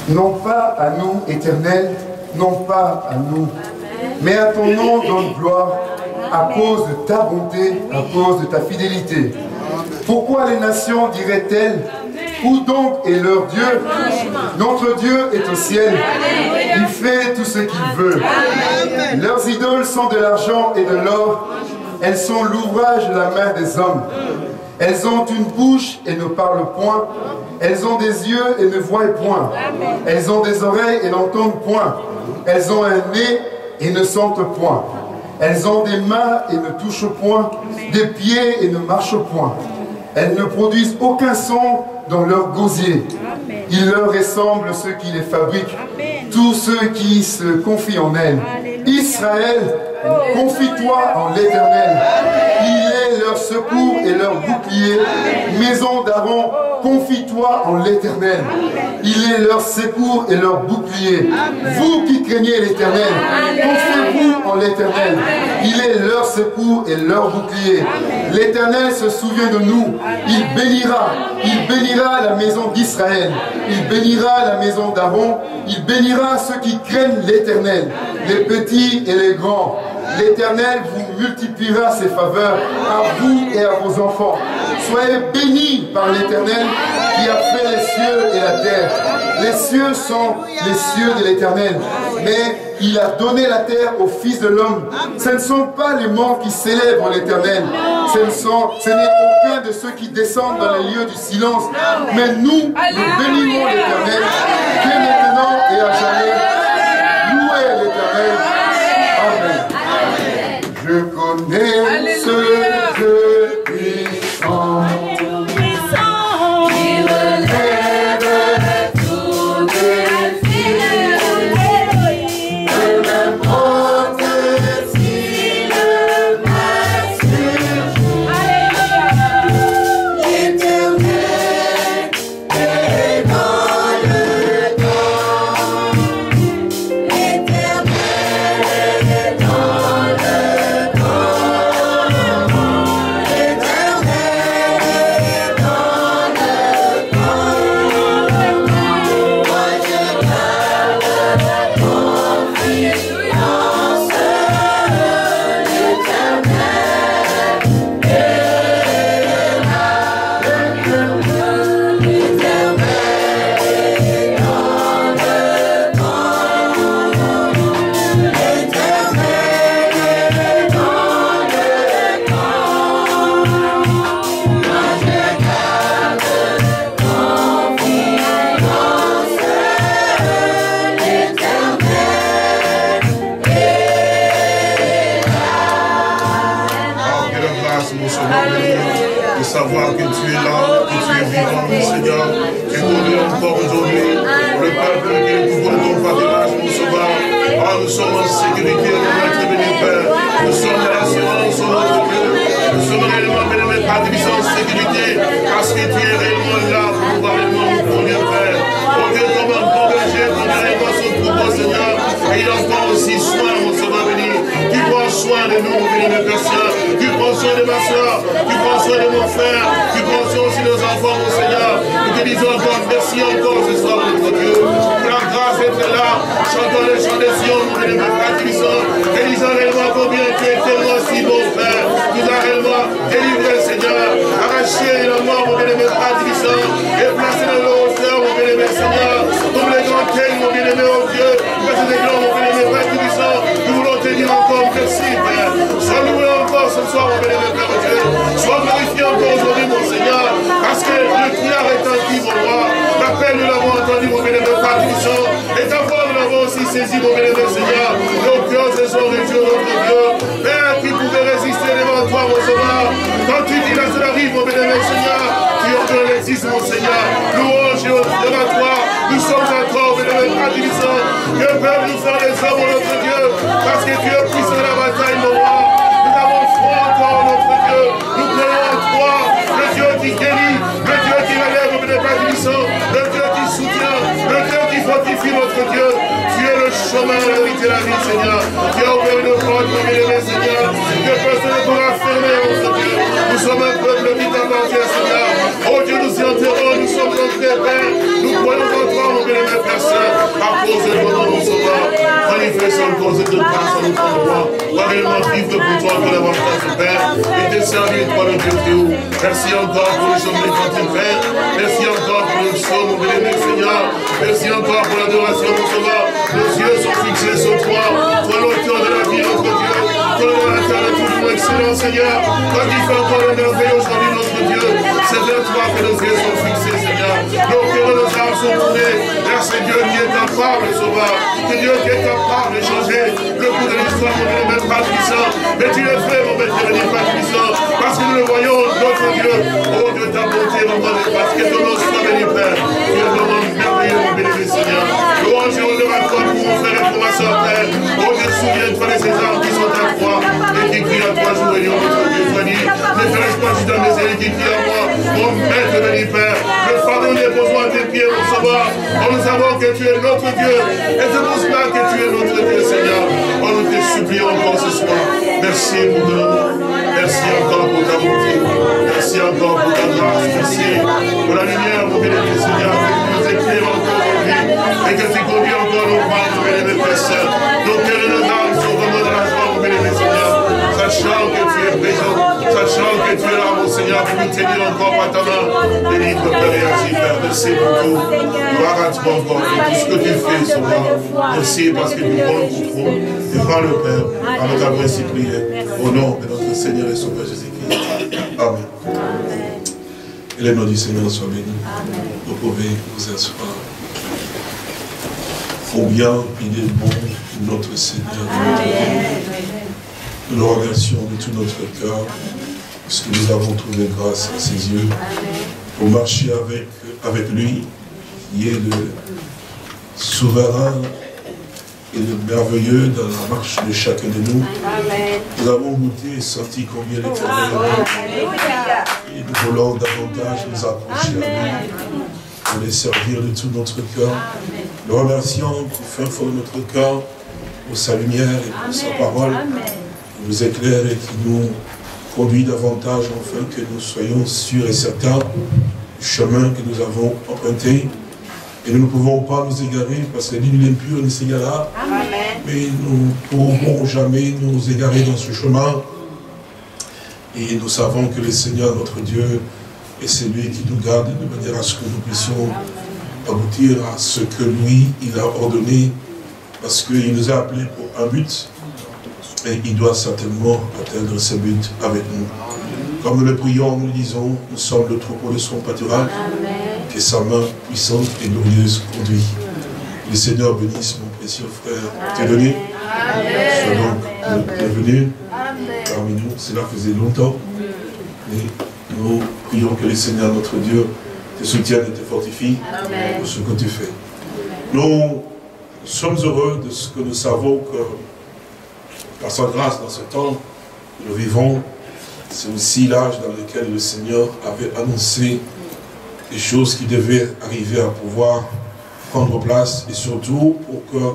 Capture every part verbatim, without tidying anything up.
Non pas à nous, Éternel, non pas à nous, mais à ton nom donne gloire, à cause de ta bonté, à cause de ta fidélité. Pourquoi les nations diraient-elles, où donc est leur Dieu? Notre Dieu est au ciel, il fait tout ce qu'il veut. Leurs idoles sont de l'argent et de l'or, elles sont l'ouvrage de la main des hommes. Elles ont une bouche et ne parlent point. Elles ont des yeux et ne voient point. Elles ont des oreilles et n'entendent point. Elles ont un nez et ne sentent point. Elles ont des mains et ne touchent point. Des pieds et ne marchent point. Elles ne produisent aucun son dans leur gosier. Il leur ressemble ceux qui les fabriquent, tous ceux qui se confient en elles. Israël, confie-toi en l'Éternel. Il est leur secours et leur bouclier. Maison d'Aaron, confie-toi en l'Éternel. Il est leur secours et leur bouclier. Vous qui craignez l'Éternel, confiez-vous en l'Éternel. Il est leur secours et leur bouclier. L'Éternel se souvient de nous. Il bénira. Il bénira la maison d'Israël. Il bénira la maison d'Aaron. Il bénira ceux qui craignent l'Éternel, les petits et les grands. L'Éternel vous multipliera ses faveurs à vous et à vos enfants. Soyez bénis par l'Éternel qui a fait les cieux et la terre. Les cieux sont les cieux de l'Éternel, mais il a donné la terre au Fils de l'homme. Ce ne sont pas les morts qui célèbrent l'Éternel. Ce ne sont, ce n'est aucun de ceux qui descendent dans les lieux du silence. Mais nous, nous bénirons l'Éternel, qui est maintenant et à jamais. Louez l'Éternel. Amen. Je connais ce Dieu puissant. Savoir que tu es là, que tu es vivant, mon Seigneur, tu connais encore aujourd'hui le peuple qui est tout pour ton pâturage, mon sauveur. Ah, nous sommes en sécurité, notre béni Père. Nous sommes dans l'assurance, notre Dieu. Nous sommes réellement, béni Père, en sécurité, parce que tu es réellement là pour pouvoir réellement nous conduire, Père. Oh Dieu, comme un bon berger, comme réellement son troupeau, Seigneur, et il en prend aussi soin, mon sauveur béni. Tu prends soin de nous, mon béni Père Saint. Tu prends soin de ma soeur, tu prends soin de mon frère, tu prends soin aussi de nos enfants, mon Seigneur. Nous te disons encore merci encore ce soir, notre Dieu, pour la grâce d'être là, chantant les chants des Sion, nous les baptisons, et disons réellement combien tu es tellement si bon, Père. Tu nous as réellement délivré, Seigneur, arraché la mort, mon bien-aimé, baptisons, et placé dans le hauteur, mon bien-aimé, Seigneur, comme les grands thèmes, mon bien-aimé, oh Dieu, placé des grands, mon bien-aimé, baptisons, nous voulons te dire encore merci, Père. Sois loué encore ce soir, mon bien-aimé, Père Dieu. Sois glorifié encore aujourd'hui, mon Seigneur, parce que le cri a retenti, mon roi. L'appel, nous l'avons entendu, mon bien-aimé, Père Dieu. Et ta voix, nous l'avons aussi saisi, mon bien-aimé, Seigneur. Nos cœurs se sont réjouis, notre Dieu. Père, qui pouvait résister devant toi, mon Sauveur. Quand tu dis là, cela arrive, mon bien-aimé, Seigneur, tu ordonnes l'existe, mon Seigneur. Louange et honneur devant toi. Nous sommes encore, mon bien-aimé, Père Dieu. Que peuvent nous faire les hommes, notre Dieu, parce que tu es puissant dans la bataille, mon roi. Nous avons foi encore, notre Dieu. Nous croyons en toi, le Dieu qui guérit, le Dieu qui relève, mon bien-aimé, Père Dieu, le Dieu qui soutient, le Dieu qui fortifie, notre Dieu. Tu es le chemin, la vérité et la vie, Seigneur. Tu as ouvert une porte, mon bien-aimé, Seigneur, que personne ne pourra fermer, notre Dieu. Nous sommes un peuple qui t'appartient, Seigneur. Oh Dieu, nous y enterrons, nous sommes sommes entrés, Père. Nous croyons en toi, mon bien-aimé Père Saint, à cause de ton nom, mon sauveur. Manifeste encore cette grâce à notre endroit. Pas réellement vivre pour toi que l'avantage, Père. Et te servir, toi, le Dieu Dieu. Merci encore pour les journées quand tu fais. Merci encore pour le psaume, mon bien-aimé Seigneur. Merci encore pour l'adoration, mon sauveur. Nos yeux sont fixés sur toi. Toi, l'auteur de la vie, notre Dieu. Toi, l'orateur de toujours excellent, Seigneur. Toi qui fais encore le merveilleux aujourd'hui, notre Dieu. C'est vers toi que nos yeux sont fixés, Seigneur. Nos cœurs et nos âmes sont tournés vers ce Dieu qui est capable, sauveur. Ce Dieu qui est capable de changer le cours de l'histoire, mon Dieu, même pas puissant. Mais tu le fais, mon Dieu, pas puissant. Parce que nous le voyons, notre Dieu. Oh Dieu, ta bonté, mon Dieu, parce que ton nom soit béni, Père. Tu es vraiment merveilleux, mon béni, Seigneur. Louange et honneur à toi pour mon frère et pour ma soeur, Père. Oh Dieu, souviens-toi de ces armes qui sont à toi et qui crient à toi jour et nuit, notre Dieu, soigné. Ne te pas juste dans mes ailes qui crient à moi. Mon maître béni, Père. Le fardeau des besoins à tes pieds, mon sauveur. Oh, nous savons que tu es notre Dieu. Et c'est pour cela que tu es notre Dieu, Seigneur. Oh, nous te supplions encore ce soir. Merci pour ton amour. Merci encore pour ta bonté. Merci encore pour ta grâce. Merci pour la lumière, mon béni, Seigneur, que tu nous éclaires encore aujourd'hui. Et que tu conduis encore nos pas, mon béni, Père Saint. Nos cœurs et nos âmes sont vraiment dans la joie, mon béni, Seigneur. Sachant que tu es présent, sachant que tu es là, mon Seigneur, pour nous tenir encore par ta main. Délivre, Père, et ainsi, Père. Merci pour tout. Gloire à toi encore pour tout ce que tu fais, Sauveur. Merci parce que tu prends le contrôle. Tu prends le Père, par notre adresse et prière. Au nom de notre Seigneur et Sauveur Jésus-Christ. Amen. Et le nom du Seigneur soit béni. Vous pouvez vous asseoir. Combien il est bon, notre Seigneur. Nous le remercions de tout notre cœur, parce que nous avons trouvé grâce à ses yeux, pour marcher avec, avec lui, qui est le souverain et le merveilleux dans la marche de chacun de nous. Amen. Nous avons goûté et senti combien il était merveilleux. Et nous voulons davantage nous approcher à lui, pour les servir de tout notre cœur. Nous remercions pour fin fond de notre cœur, pour sa lumière et pour sa parole, qui nous éclaire et qui nous conduit davantage, afin que nous soyons sûrs et certains du chemin que nous avons emprunté. Et nous ne pouvons pas nous égarer, parce que nul l'impur ne s'égara. Mais nous ne pourrons jamais nous égarer dans ce chemin. Et nous savons que le Seigneur, notre Dieu, est celui qui nous garde de manière à ce que nous puissions aboutir à ce que lui, il a ordonné, parce qu'il nous a appelés pour un but, et il doit certainement atteindre ce but avec nous. Comme nous le prions, nous le disons, nous sommes le troupeau de son pâturage, que sa main puissante et glorieuse conduit. Le Seigneur bénisse mon précieux frère Théodonie. Sois donc le bienvenu parmi nous. Cela faisait longtemps. Et nous prions que le Seigneur, notre Dieu, te soutienne et te fortifie pour ce que tu fais. Nous sommes heureux de ce que nous savons que, par sa grâce, dans ce temps que nous vivons, c'est aussi l'âge dans lequel le Seigneur avait annoncé des choses qui devaient arriver à pouvoir prendre place, et surtout pour que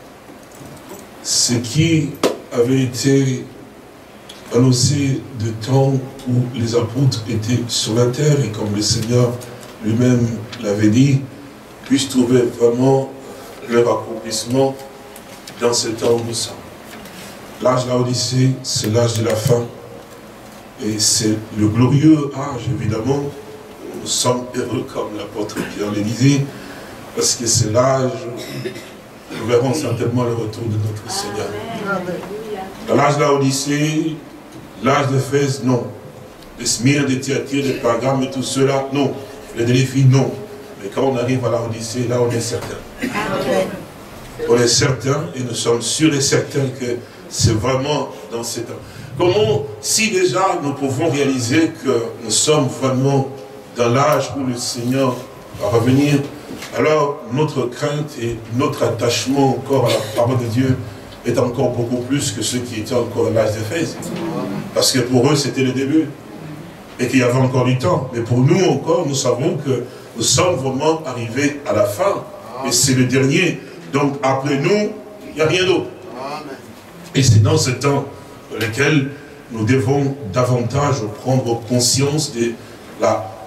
ce qui avait été annoncé de temps où les apôtres étaient sur la terre, et comme le Seigneur lui-même l'avait dit, puisse trouver vraiment leur accomplissement dans ce temps où nous sommes. L'âge de l'Odyssée, c'est l'âge de la fin, et c'est le glorieux âge, évidemment. Nous sommes heureux, comme l'apôtre Pierre le disait, parce que c'est l'âge où nous verrons certainement le retour de notre Seigneur. Dans l'âge de l'Odyssée, l'âge d'Éphèse, non. De Smyrne, de Thyatire, de Pergame et tout cela, non. Les Philadelphie, non. Mais quand on arrive à l'Odyssée, là on est certain. On est certain et nous sommes sûrs et certains que c'est vraiment dans ces temps. Comment, si déjà nous pouvons réaliser que nous sommes vraiment dans l'âge où le Seigneur va revenir, alors notre crainte et notre attachement encore à la parole de Dieu est encore beaucoup plus que ceux qui étaient encore à l'âge d'Éphèse. Parce que pour eux, c'était le début. Et qu'il y avait encore du temps. Mais pour nous encore, nous savons que nous sommes vraiment arrivés à la fin. Et c'est le dernier. Donc après nous, il n'y a rien d'autre. Et c'est dans ce temps dans lequel nous devons davantage prendre conscience de la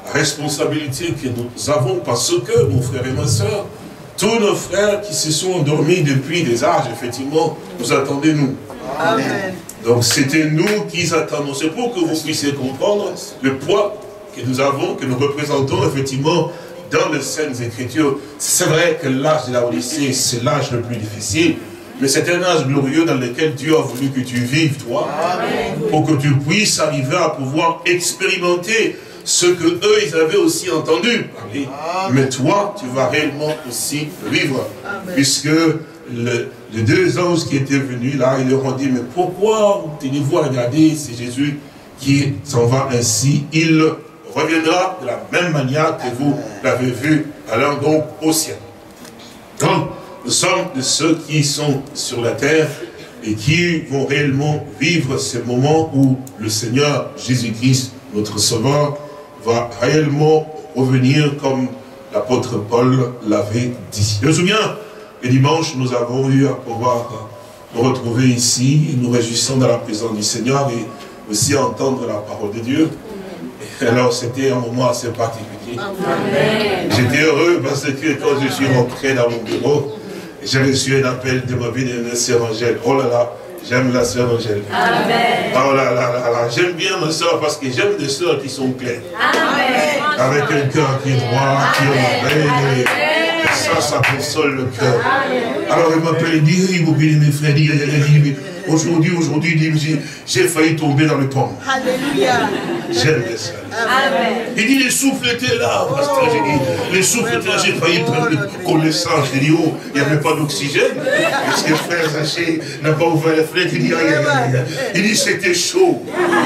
responsabilité que nous avons parce que, mon frère et ma soeur, tous nos frères qui se sont endormis depuis des âges, effectivement, nous attendaient nous. Amen. Donc c'était nous qui attendons. C'est pour que vous puissiez comprendre le poids que nous avons, que nous représentons effectivement dans les Saintes Écritures. C'est vrai que l'âge de la Odyssée, c'est l'âge le plus difficile, mais c'est un âge glorieux dans lequel Dieu a voulu que tu vives, toi, Amen. Pour que tu puisses arriver à pouvoir expérimenter ce que eux, ils avaient aussi entendu parler. Mais toi, tu vas réellement aussi vivre. Amen. Puisque le, les deux anges qui étaient venus là, ils leur ont dit, mais pourquoi tenez-vous à regarder, c'est Jésus qui s'en va ainsi, il reviendra de la même manière que vous l'avez vu, allant donc au ciel. Donc, nous sommes de ceux qui sont sur la terre et qui vont réellement vivre ces moments où le Seigneur Jésus-Christ, notre Sauveur, va réellement revenir comme l'apôtre Paul l'avait dit. Je me souviens, le dimanche, nous avons eu à pouvoir nous retrouver ici, nous réjouissons dans la présence du Seigneur et aussi entendre la parole de Dieu. Et alors, c'était un moment assez particulier. J'étais heureux parce que quand je suis rentré dans mon bureau, j'ai reçu un appel de ma vie de ma sœur Angèle. Oh là là, j'aime la sœur Angèle. Amen. Oh là là là là, j'aime bien ma sœur parce que j'aime des sœurs qui sont claires. Amen. Avec un cœur qui est droit, qui est vrai. Et ça, ça console le cœur. Alors il m'appelle et dit, il vous bénit mes frères, il dit, aujourd'hui, aujourd'hui, il dit, j'ai failli tomber dans le pommes. Alléluia. J'aime les sœurs. Il dit, les souffles étaient là, pasteur, j'ai dit, les souffles étaient là, j'ai failli perdre connaissance. J'ai dit, oh, il n'y avait pas d'oxygène. Parce que frère Zaché n'a pas ouvert les fenêtres, il dit, aïe, aïe, aïe. Il dit, c'était chaud.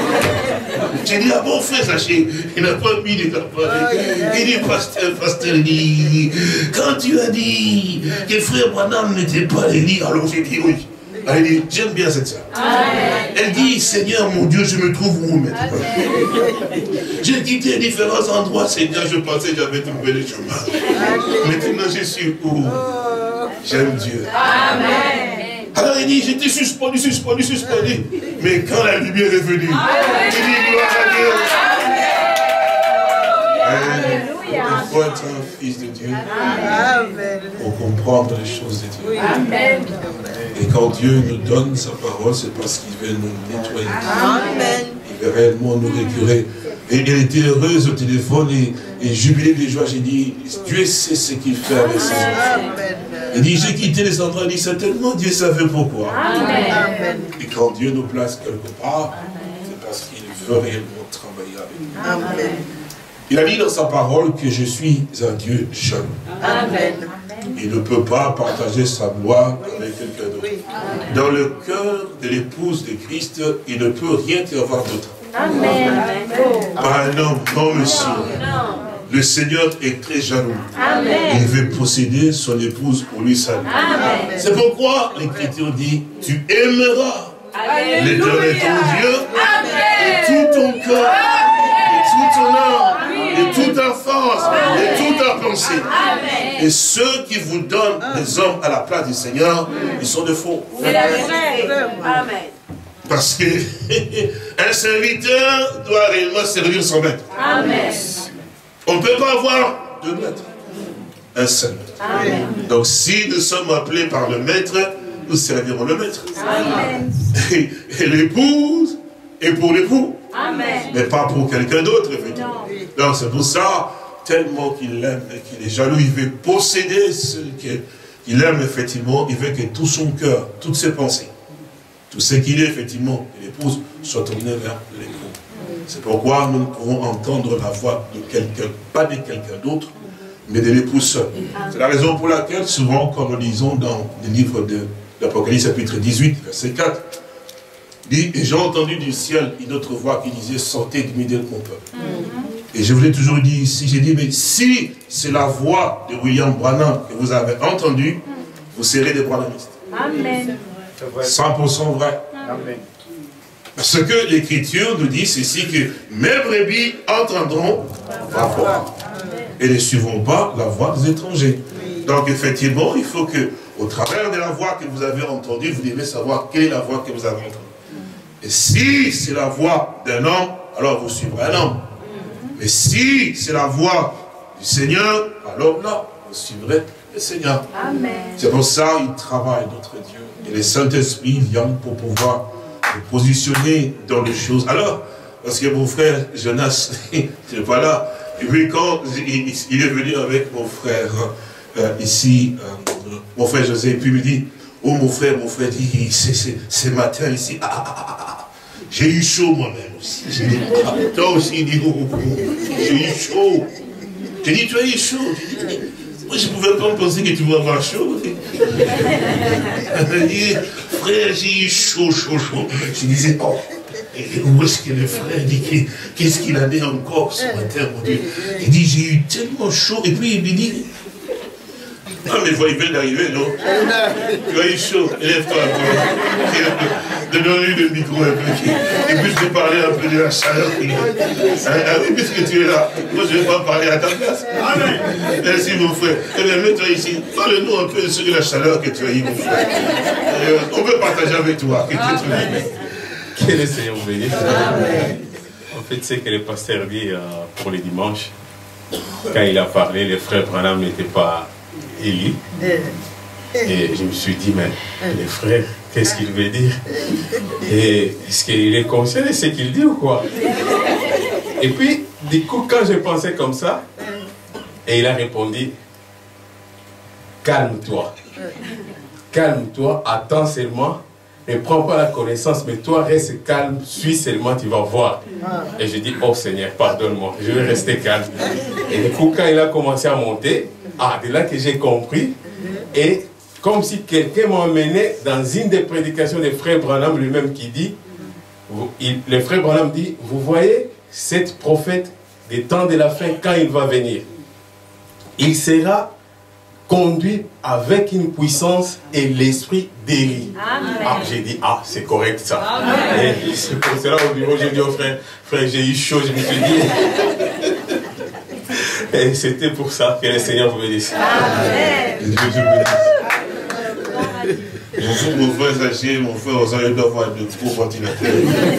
J'ai dit, ah bon, frère Zaché, il n'a pas mis les appareils. Il dit, pasteur, pasteur, il dit, quand tu as dit que frère Branham n'était pas l'élie, alors j'ai dit, oui. Elle dit, j'aime bien cette sœur. Elle dit, Seigneur mon Dieu, je me trouve où maintenant? J'ai quitté différents endroits, Seigneur, je pensais que j'avais trouvé le chemin. Maintenant je suis où? J'aime Dieu. Amen. Alors il dit, j'étais suspendu, suspendu, suspendu. Mais quand la lumière est venue, il dit, gloire à Dieu. Il faut être un fils de Dieu pour comprendre les choses de Dieu. Amen. Et quand Dieu nous donne sa parole, c'est parce qu'il veut nous nettoyer. Amen. Il veut réellement nous récurer. Et elle était heureuse au téléphone et, et jubilée de joie. J'ai dit, Dieu sait ce qu'il fait avec ses enfants. Il dit, j'ai quitté les endroits. Il dit, certainement Dieu savait pourquoi. Amen. Et quand Dieu nous place quelque part, c'est parce qu'il veut réellement travailler avec nous. Amen. Il a dit dans sa parole que je suis un Dieu jeune. Amen. Il ne peut pas partager sa gloire avec quelqu'un d'autre. Dans le cœur de l'épouse de Christ, il ne peut rien y avoir d'autre. Amen. Pas un homme, non monsieur. Le Seigneur est très jaloux. Amen. Il veut posséder son épouse pour lui seul. C'est pourquoi l'Écriture dit, tu aimeras l'Éternel ton Dieu de tout ton cœur, de toute ton âme, de toute ta force, de toute ta pensée. Amen. Et ceux qui vous donnent des hommes à la place du Seigneur, ils sont de faux. C'est la vraie. Amen. Parce qu'un serviteur doit réellement servir son maître. Amen. On ne peut pas avoir deux maîtres. Un seul maître. Amen. Donc si nous sommes appelés par le maître, nous servirons le maître. Amen. Et, et l'épouse est pour l'époux. Amen. Mais pas pour quelqu'un d'autre, effectivement. Donc c'est pour ça, tellement qu'il l'aime et qu'il est jaloux, il veut posséder ce qu'il aime, effectivement, il veut que tout son cœur, toutes ses pensées, tout ce qu'il est, effectivement, et l'épouse, soit tourné vers l'époux. C'est pourquoi nous pouvons entendre la voix de quelqu'un, pas de quelqu'un d'autre, mais de l'époux seul. C'est la raison pour laquelle, souvent, comme nous lisons dans le livre de l'Apocalypse, chapitre dix-huit, verset quatre, dit, et j'ai entendu du ciel une autre voix qui disait, sortez du milieu de mon peuple. Mm-hmm. Et je vous l'ai toujours dit ici, j'ai dit, mais si c'est la voix de William Branham que vous avez entendue, vous serez des Branhamistes. Amen. cent pour cent vrai. Amen. Parce que l'Écriture nous dit ici que mes brebis entendront la voix et ne suivront pas la voix des étrangers. Donc effectivement, il faut que, au travers de la voix que vous avez entendue, vous devez savoir quelle est la voix que vous avez entendue. Et si c'est la voix d'un homme, alors vous suivrez un homme. Mais si c'est la voix du Seigneur, alors là, vous suivrez le Seigneur. C'est pour ça qu'il travaille notre Dieu. Et le Saint-Esprit vient pour pouvoir le positionner dans les choses. Alors, parce que mon frère Jonas n'est pas là. Et puis quand il, il est venu avec mon frère euh, ici, euh, mon frère José, et puis il me dit, oh mon frère, mon frère dit, ce matin ici, ah, ah, ah, ah, j'ai eu chaud moi-même aussi. J'ai dit, ah, toi aussi, il dit, oh, oh, j'ai eu chaud. J'ai dit, tu as eu chaud. Dit, moi, je ne pouvais pas me penser que tu vas avoir chaud. Il dit, frère, j'ai eu chaud, chaud, chaud. Je disais, oh, et où est-ce que le frère dit, qu'est-ce qu'il a dit encore ce matin, mon Dieu? Il dit, j'ai eu tellement chaud. Et puis, il me dit, ah, mais il vient d'arriver, non? Tu as eu chaud, élève-toi un peu. Donne-lui le micro un peu. Et puis je vais parler un peu de la chaleur. Ah oui, puisque tu es là, moi je ne vais pas parler à ta place. Merci mon frère. Eh bien, mets-toi ici. Parle-nous un peu sur la chaleur que tu as eue, mon frère. On peut partager avec toi. Que le Seigneur vous bénisse. En fait, c'est que le pasteur dit euh, pour les dimanches, quand il a parlé, le frère Branham n'était pas élu. Et je me suis dit, mais les frères, qu'est-ce qu'il veut dire? Et est-ce qu'il est conscient de ce qu'il dit ou quoi? Et puis, du coup, quand je pensais comme ça, et il a répondu, calme-toi. Calme-toi, attends seulement, ne prends pas la connaissance, mais toi reste calme, suis seulement, tu vas voir. Et je dis, oh Seigneur, pardonne-moi, je vais rester calme. Et du coup, quand il a commencé à monter, ah, de là que j'ai compris, et comme si quelqu'un m'a emmené dans une des prédications des frères Branham lui-même qui dit, il, le frère Branham dit, vous voyez, cet prophète des temps de la fin, quand il va venir, il sera conduit avec une puissance et l'esprit délit. Ah, j'ai dit, ah, c'est correct ça. C'est pour cela au bureau, j'ai dit au frère, frère, j'ai eu chaud, je me suis dit. Et c'était pour ça que le Seigneur vous bénisse. Amen. Mon frère Zaché, mon frère Osaïe doit avoir de gros ventilateurs.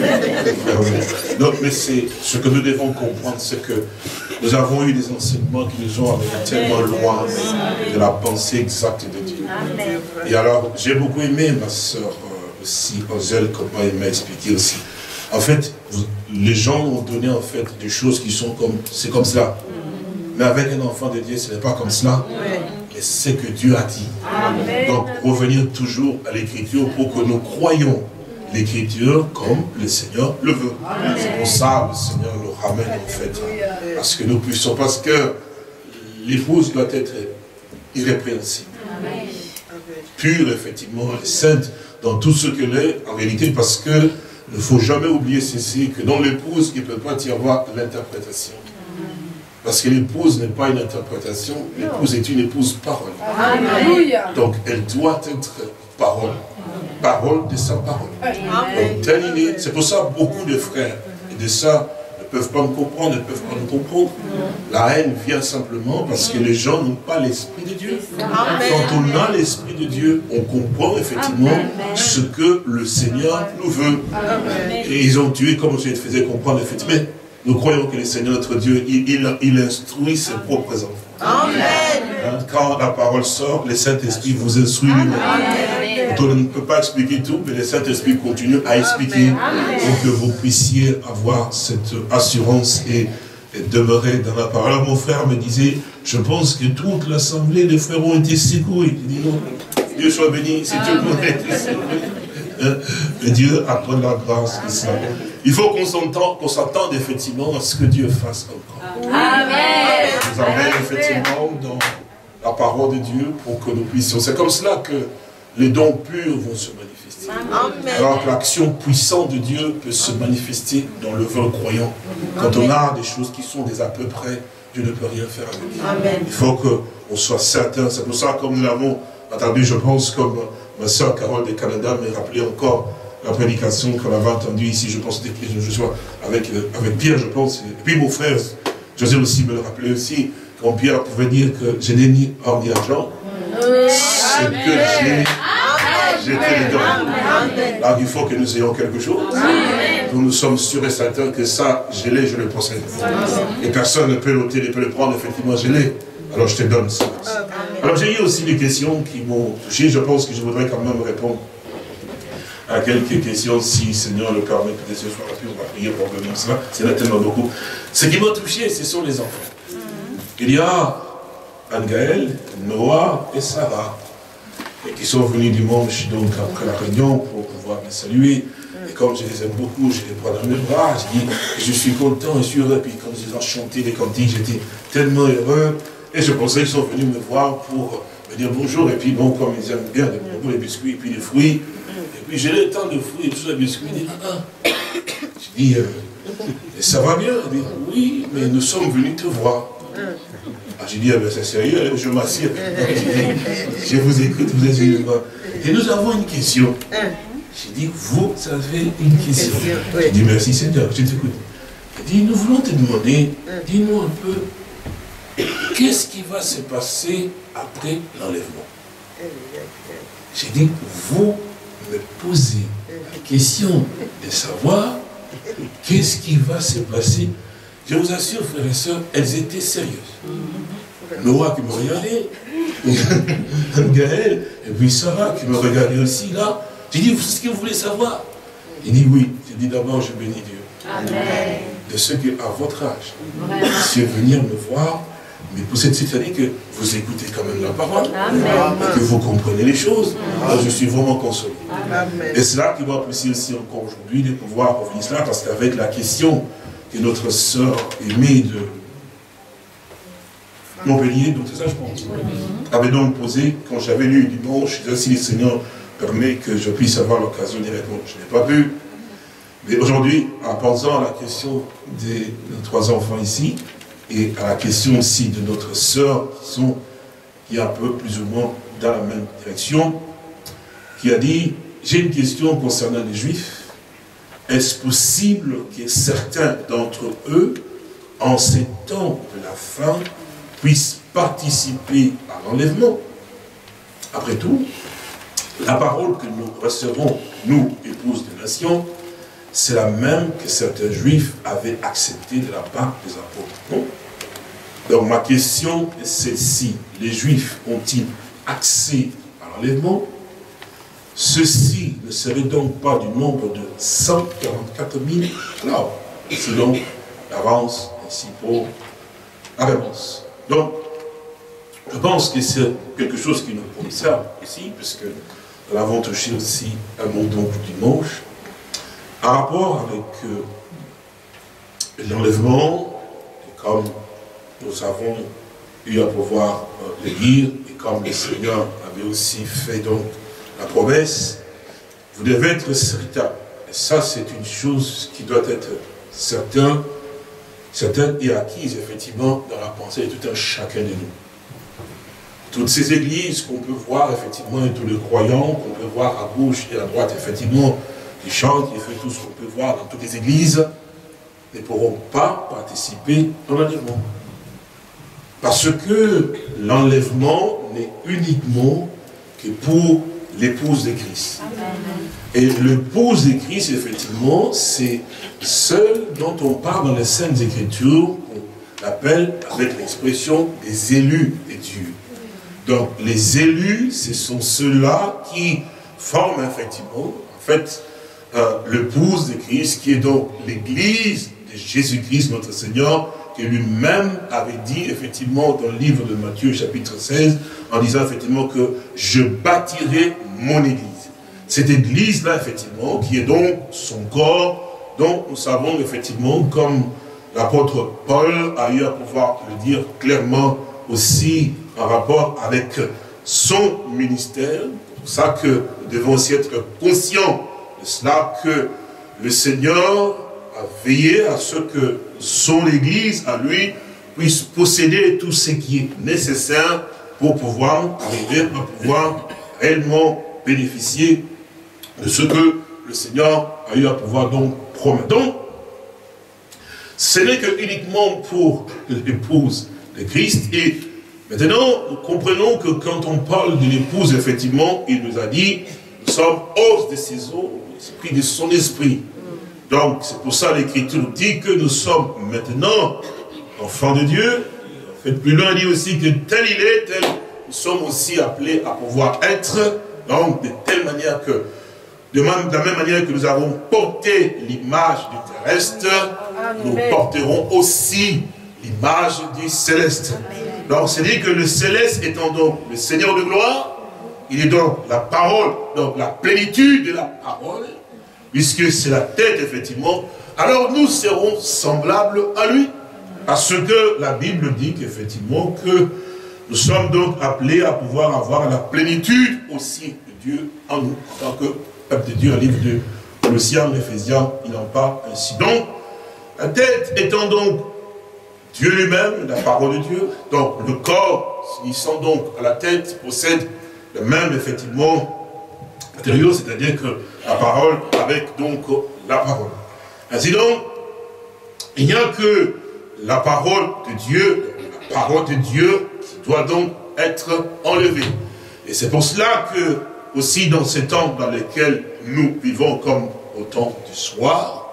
Non, mais c'est ce que nous devons comprendre, c'est que nous avons eu des enseignements qui nous ont amenés tellement loin de la pensée exacte de Dieu. Et alors, j'ai beaucoup aimé ma soeur aussi, Angèle, comment elle m'a expliqué aussi. En fait, les gens ont donné en fait des choses qui sont comme, c'est comme cela. Mais avec un enfant de Dieu, ce n'est pas comme cela. Mais c'est ce que Dieu a dit. Amen. Donc, revenir toujours à l'écriture pour que nous croyions l'écriture comme le Seigneur le veut. C'est pour ça que le Seigneur nous ramène en fait. Parce que nous puissions, parce que l'épouse doit être irrépréhensible. Amen. Pure, effectivement, sainte dans tout ce qu'elle est, en réalité, parce que il ne faut jamais oublier ceci, que dans l'épouse, il ne peut pas y avoir l'interprétation. Parce que l'épouse n'est pas une interprétation, l'épouse est une épouse parole. Alléluia. Donc elle doit être parole. Parole de sa parole. C'est pour ça que beaucoup de frères et de sœurs ne peuvent pas me comprendre, ne peuvent pas me comprendre. La haine vient simplement parce que les gens n'ont pas l'Esprit de Dieu. Quand on a l'Esprit de Dieu, on comprend effectivement ce que le Seigneur nous veut. Et ils ont tué, comme je te faisais comprendre, effectivement. Nous croyons que le Seigneur, notre Dieu, il, il, il instruit ses propres enfants. Amen. Quand la parole sort, le Saint-Esprit vous instruit lui-même. On ne peut pas expliquer tout, mais le Saint-Esprit continue à expliquer pour que vous puissiez avoir cette assurance et, et demeurer dans la parole. Alors mon frère me disait, je pense que toute l'assemblée des frères ont été secoués. Il dit non, Dieu soit béni, c'est Dieu qui a été secoué. Mais Dieu accorde la grâce de ça. Il faut qu'on s'entende, qu'on s'attende effectivement à ce que Dieu fasse encore. Amen. Nous amène effectivement dans la parole de Dieu pour que nous puissions. C'est comme cela que les dons purs vont se manifester. Amen. Alors que l'action puissante de Dieu peut se manifester dans le vrai croyant. Quand on a des choses qui sont des à peu près, Dieu ne peut rien faire avec. Amen. Il faut qu'on soit certain. C'est pour ça, comme nous l'avons entendu, je pense, comme ma soeur Carole de Canada m'a rappelé encore la prédication qu'on avait entendue ici, je pense, je sois avec, avec Pierre, je pense. Et puis mon frère, José aussi me le rappelait aussi, quand Pierre pouvait dire que je n'ai ni or ni argent, c'est que j'ai jeté les dons. Alors il faut que nous ayons quelque chose. Amen. Donc nous sommes sûrs et certains que ça, je l'ai, je le possède. Et personne ne peut l'ôter, ne peut le prendre, effectivement, je l'ai. Alors je te donne ça. Alors j'ai eu aussi des questions qui m'ont touché. Je pense que je voudrais quand même répondre à quelques questions, si Seigneur le permet, peut-être ce soir, puis on va prier pour revenir cela. C'est là tellement beaucoup. Ce qui m'a touché, ce sont les enfants. Il y a Anne-Gaëlle, Noah et Sarah, et qui sont venus dimanche, donc après la réunion, pour pouvoir me saluer. Et comme je les aime beaucoup, je les prends dans mes bras, je dis, je suis content, je suis heureux. Puis comme ils ont chanté les cantiques, j'étais tellement heureux. Et je pensais qu'ils sont venus me voir pour me dire bonjour. Et puis bon, comme ils aiment bien les bonbons, les biscuits, et puis les fruits. Et puis j'ai le temps de fruits et tout ça, les biscuits. Ils disent, ah, ah. Je dis, euh, ça va bien? Ils disent, oui, mais nous sommes venus te voir. Ah, j'ai dit, ah ben c'est sérieux, je m'assieds. Je vous écoute, vous êtes venus me voir. Et nous avons une question. J'ai dit, vous avez une question. J'ai dit, merci Seigneur, je t'écoute. Il dit, nous voulons te demander, dis-nous un peu, qu'est-ce qui va se passer après l'enlèvement? J'ai dit, vous me posez la question de savoir qu'est-ce qui va se passer. Je vous assure, frères et sœurs, elles étaient sérieuses. Noah qui me regardait, Gaël, et puis Sarah qui me regardait aussi là. J'ai dit, c'est ce que vous voulez savoir? Il dit oui. J'ai dit d'abord, je bénis Dieu. Amen. De ceux qui, à votre âge, c'est venir me voir, mais pour cette année que vous écoutez quand même la parole, Amen. Que vous comprenez les choses. Alors, je suis vraiment consolé. Amen. Et c'est là qui m'a poussé aussi encore aujourd'hui de pouvoir revenir cela, parce qu'avec la question que notre sœur aimée de Montpellier, donc c'est ça je pense, avait donc posé, quand j'avais lu dimanche, si le Seigneur permet que je puisse avoir l'occasion d'y répondre. Je n'ai pas pu. Mais aujourd'hui, en pensant à la question des nos trois enfants ici, et à la question aussi de notre sœur, qui sont, qui est un peu plus ou moins dans la même direction, qui a dit, j'ai une question concernant les Juifs. Est-ce possible que certains d'entre eux, en ces temps de la fin, puissent participer à l'enlèvement? Après tout, la parole que nous recevons, nous, épouses des nations, c'est la même que certains juifs avaient acceptée de la part des apôtres. Non? Donc ma question est celle-ci. Les juifs ont-ils accès à l'enlèvement? Ceci ne serait donc pas du nombre de cent quarante-quatre mille, alors, selon l'avance ainsi pour la réponse. Donc, je pense que c'est quelque chose qui nous concerne aussi, puisque nous l'avons touché aussi un mot donc dimanche, en rapport avec euh, l'enlèvement, et comme nous avons eu à pouvoir euh, le lire, et comme le Seigneur avait aussi fait donc la promesse, vous devez être certain. Et ça, c'est une chose qui doit être certaine, certaine et acquise, effectivement, dans la pensée de tout un chacun de nous. Toutes ces églises qu'on peut voir, effectivement, et tous les croyants qu'on peut voir à gauche et à droite, effectivement, qui chantent, qui font tout ce qu'on peut voir dans toutes les églises, ne pourront pas participer dans l'enlèvement. Parce que l'enlèvement n'est uniquement que pour l'épouse de Christ. Et l'épouse de Christ, effectivement, c'est celle dont on parle dans les Saintes Écritures, on appelle avec l'expression des élus de Dieu. Donc, les élus, ce sont ceux-là qui forment effectivement, en fait, euh, l'épouse de Christ, qui est donc l'église de Jésus-Christ, notre Seigneur, qui lui-même avait dit, effectivement, dans le livre de Matthieu, chapitre seize, en disant, effectivement, que je bâtirai mon église. Cette église-là, effectivement, qui est donc son corps, dont nous savons, effectivement, comme l'apôtre Paul a eu à pouvoir le dire clairement aussi en rapport avec son ministère. C'est pour ça que nous devons aussi être conscients de cela, que le Seigneur a veillé à ce que son Église, à lui, puisse posséder tout ce qui est nécessaire pour pouvoir arriver à pouvoir réellement bénéficier de ce que le Seigneur a eu à pouvoir donc promettre. Donc, ce n'est que uniquement pour l'épouse de Christ. Et maintenant, nous comprenons que quand on parle de l'épouse, effectivement, il nous a dit, nous sommes hors de ses eaux, l'esprit de son esprit. Donc, c'est pour ça l'Écriture dit que nous sommes maintenant enfants de Dieu. En fait, plus loin, il dit aussi que tel il est, tel nous sommes aussi appelés à pouvoir être. Donc, de telle manière que, de, même, de la même manière que nous avons porté l'image du terrestre, nous porterons aussi l'image du céleste. Donc, c'est dit que le céleste étant donc le Seigneur de gloire, il est donc la parole, donc la plénitude de la parole, puisque c'est la tête, effectivement, alors nous serons semblables à lui. Parce que la Bible dit qu'effectivement, que nous sommes donc appelés à pouvoir avoir la plénitude aussi de Dieu en nous, en tant que peuple de Dieu. Un livre de Colossiens, Éphésiens, il en parle ainsi. Donc, la tête étant donc Dieu lui-même, la parole de Dieu, donc le corps, s'unissant donc à la tête, possède le même, effectivement, matériau, c'est-à-dire que la parole avec donc la parole. Ainsi donc, il n'y a que la parole de Dieu, la parole de Dieu qui doit donc être enlevée. Et c'est pour cela que, aussi dans ces temps dans lesquels nous vivons comme au temps du soir,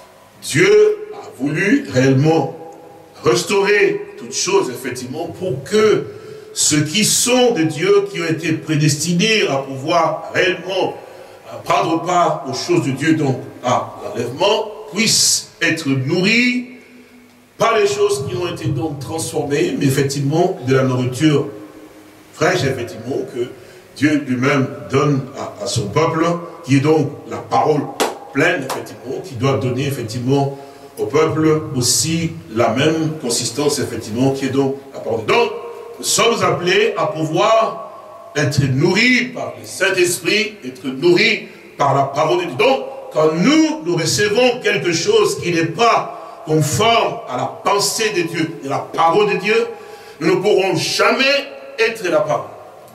Dieu a voulu réellement restaurer toutes choses, effectivement, pour que ceux qui sont de Dieu, qui ont été prédestinés à pouvoir réellement prendre part aux choses de Dieu, donc à l'enlèvement, puissent être nourris par les choses qui ont été donc transformées, mais effectivement de la nourriture fraîche, effectivement, que Dieu lui-même donne à, à son peuple, qui est donc la parole pleine, effectivement, qui doit donner, effectivement, au peuple aussi la même consistance, effectivement, qui est donc la parole. Donc, nous sommes appelés à pouvoir être nourris par le Saint-Esprit, être nourris par la parole de Dieu. Donc, quand nous, nous recevons quelque chose qui n'est pas conforme à la pensée de Dieu et la parole de Dieu, nous ne pourrons jamais être la parole.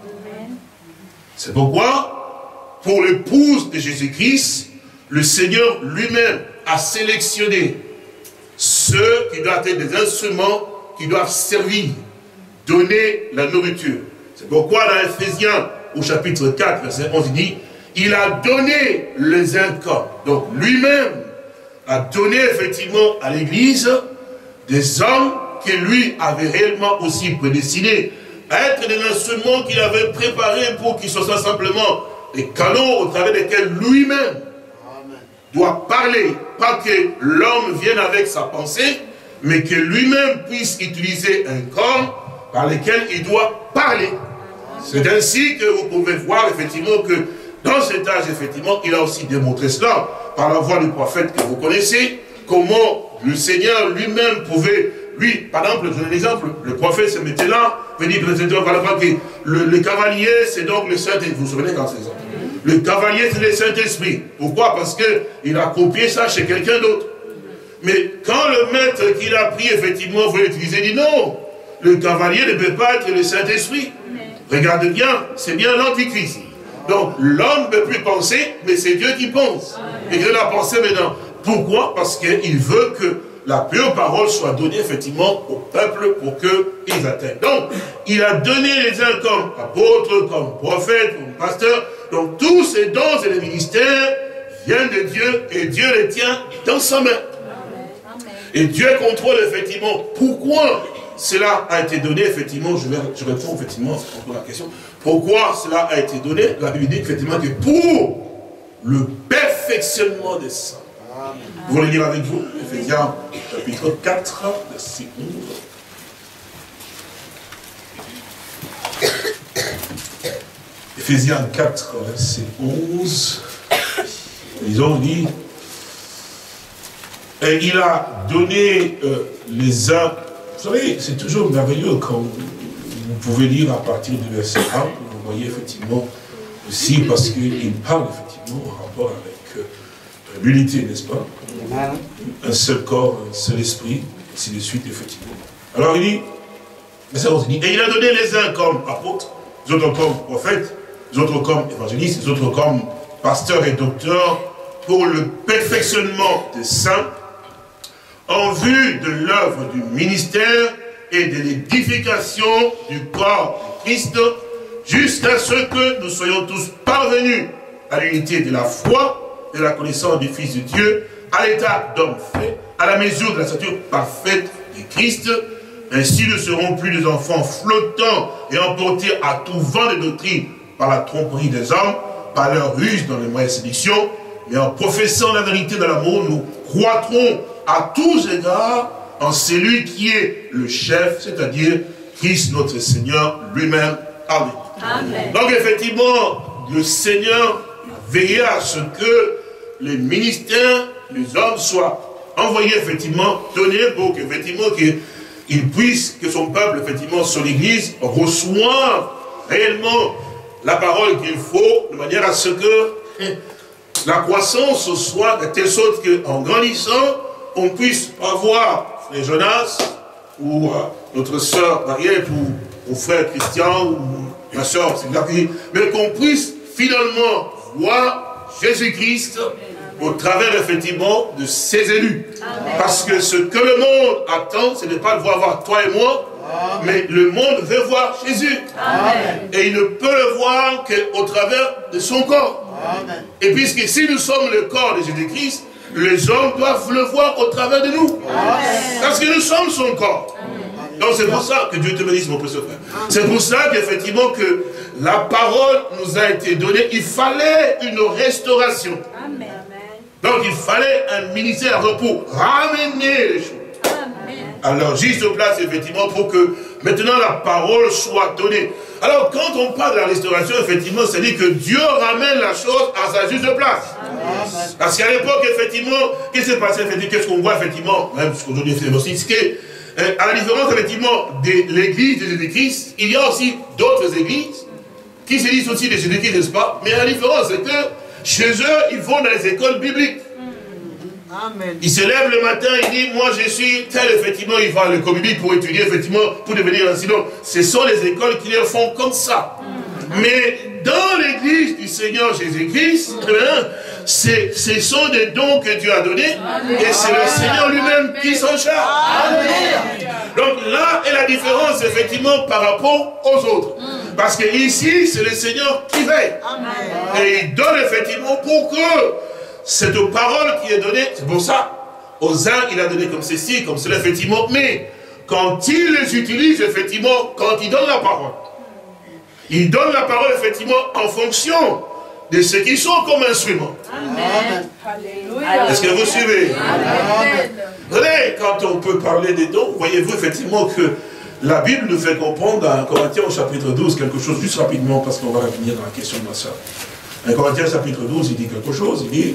C'est pourquoi, pour l'épouse de Jésus-Christ, le Seigneur lui-même a sélectionné ceux qui doivent être des instruments qui doivent servir, donner la nourriture. C'est pourquoi dans Éphésiens, au chapitre quatre, verset onze, il dit, il a donné les uns comme. Donc lui-même a donné effectivement à l'Église des hommes que lui avait réellement aussi prédestinés à être des instruments qu'il avait préparés pour qu'ils soient simplement des canaux au travers desquels lui-même doit parler. Pas que l'homme vienne avec sa pensée, mais que lui-même puisse utiliser un corps par lequel il doit parler. C'est ainsi que vous pouvez voir effectivement que dans cet âge, effectivement, il a aussi démontré cela par la voix du prophète que vous connaissez, comment le Seigneur lui-même pouvait, lui, par exemple, je donne un exemple, le prophète se mettait là, venir présenter par la voix que le, le cavalier, c'est donc le Saint-Esprit. Vous vous souvenez quand c'est ça? Le cavalier, c'est le Saint-Esprit. Pourquoi? Parce qu'il a copié ça chez quelqu'un d'autre. Mais quand le maître qu'il a pris, effectivement, voulait utiliser, il dit non, le cavalier ne peut pas être le Saint-Esprit. Regardez bien, c'est bien l'Antichrist. Donc, l'homme ne peut plus penser, mais c'est Dieu qui pense. Et Dieu l'a pensé maintenant. Pourquoi? Parce qu'il veut que la pure parole soit donnée, effectivement, au peuple pour qu'ils atteignent. Donc, il a donné les uns comme apôtres, comme prophètes, comme pasteurs. Donc, tous ces dons et les ministères viennent de Dieu et Dieu les tient dans sa main. Et Dieu contrôle, effectivement, pourquoi cela a été donné, effectivement, je, vais, je réponds, effectivement, à la question. Pourquoi cela a été donné? La Bible dit, effectivement, que pour le perfectionnement des saints. Vous voulez lire avec vous, Éphésiens, chapitre quatre, verset onze. Éphésiens quatre, verset onze. Ils ont dit, et il a donné euh, les uns. Vous savez, c'est toujours merveilleux quand vous pouvez lire à partir du verset un, vous voyez effectivement aussi, parce qu'il parle effectivement en rapport avec euh, l'unité, n'est-ce pas? Un seul corps, un seul esprit, ainsi de suite, effectivement. Alors il dit, et il a donné les uns comme apôtres, les autres comme prophètes, les autres comme évangélistes, les autres comme pasteurs et docteurs, pour le perfectionnement des saints, en vue de l'œuvre du ministère et de l'édification du corps de Christ, jusqu'à ce que nous soyons tous parvenus à l'unité de la foi et de la connaissance du Fils de Dieu, à l'état d'homme fait, à la mesure de la stature parfaite du Christ. Ainsi ne seront plus des enfants flottants et emportés à tout vent de doctrine par la tromperie des hommes, par leur ruse dans les moyens de séduction, mais en professant la vérité de l'amour, nous croîtrons à tous égards en celui qui est le chef, c'est-à-dire Christ notre Seigneur lui-même. Amen. Amen. Donc effectivement, le Seigneur veillait à ce que les ministères, les hommes soient envoyés effectivement, donnés pour qu'effectivement qu'ils puissent, que son peuple effectivement sur l'église reçoive réellement la parole qu'il faut, de manière à ce que la croissance soit de telle sorte qu'en grandissant, on puisse avoir les Jonas, ou euh, notre sœur Mariette, ou mon frère Christian, ou ma sœur, mais qu'on puisse finalement voir Jésus-Christ au travers effectivement de ses élus. Amen. Parce que ce que le monde attend, ce n'est pas de voir toi et moi, Amen. Mais le monde veut voir Jésus. Amen. Et il ne peut le voir qu'au travers de son corps. Amen. Et puisque si nous sommes le corps de Jésus-Christ, les hommes doivent le voir au travers de nous. Amen. Parce que nous sommes son corps. Amen. Donc c'est pour ça que Dieu te bénisse, mon précieux frère. C'est pour ça qu'effectivement que la parole nous a été donnée. Il fallait une restauration. Amen. Donc il fallait un ministère pour ramener les choses. Amen. Alors juste place effectivement pour que maintenant la parole soit donnée. Alors quand on parle de la restauration, effectivement, c'est-à-dire que Dieu ramène la chose à sa juste place. Amen. Parce qu'à l'époque, effectivement, qu'est-ce qui s'est passé? Qu'est-ce qu'on voit effectivement, même aujourd'hui, c'est que Euh, à la différence, effectivement, de l'église de Jésus-Christ, il y a aussi d'autres églises qui se disent aussi de Jésus-Christ, n'est-ce pas? Mais la différence, c'est que chez eux, ils vont dans les écoles bibliques. Amen. Ils se lèvent le matin, ils disent, moi je suis tel, effectivement, ils vont à l'école biblique pour étudier, effectivement, pour devenir un sinon. Ce sont les écoles qui les font comme ça. Amen. Mais dans l'église du Seigneur Jésus-Christ, hein, ce sont des dons que Dieu a donnés. Amen. Et c'est le Seigneur lui-même qui s'en charge. Amen. Donc là est la différence effectivement par rapport aux autres. Mm. Parce que ici c'est le Seigneur qui veille. Amen. Et il donne effectivement pour que cette parole qui est donnée, c'est pour ça, aux uns il a donné comme ceci, comme cela effectivement, mais quand il les utilise effectivement, quand il donne la parole, il donne la parole effectivement en fonction de ceux qui sont comme instruments. Amen. Alléluia. Est-ce que vous suivez? Amen. Amen. Quand on peut parler des dons, voyez-vous effectivement que la Bible nous fait comprendre dans Corinthiens au chapitre douze quelque chose, juste rapidement, parce qu'on va revenir dans la question de ma soeur. Dans Corinthiens chapitre douze, il dit quelque chose, il dit,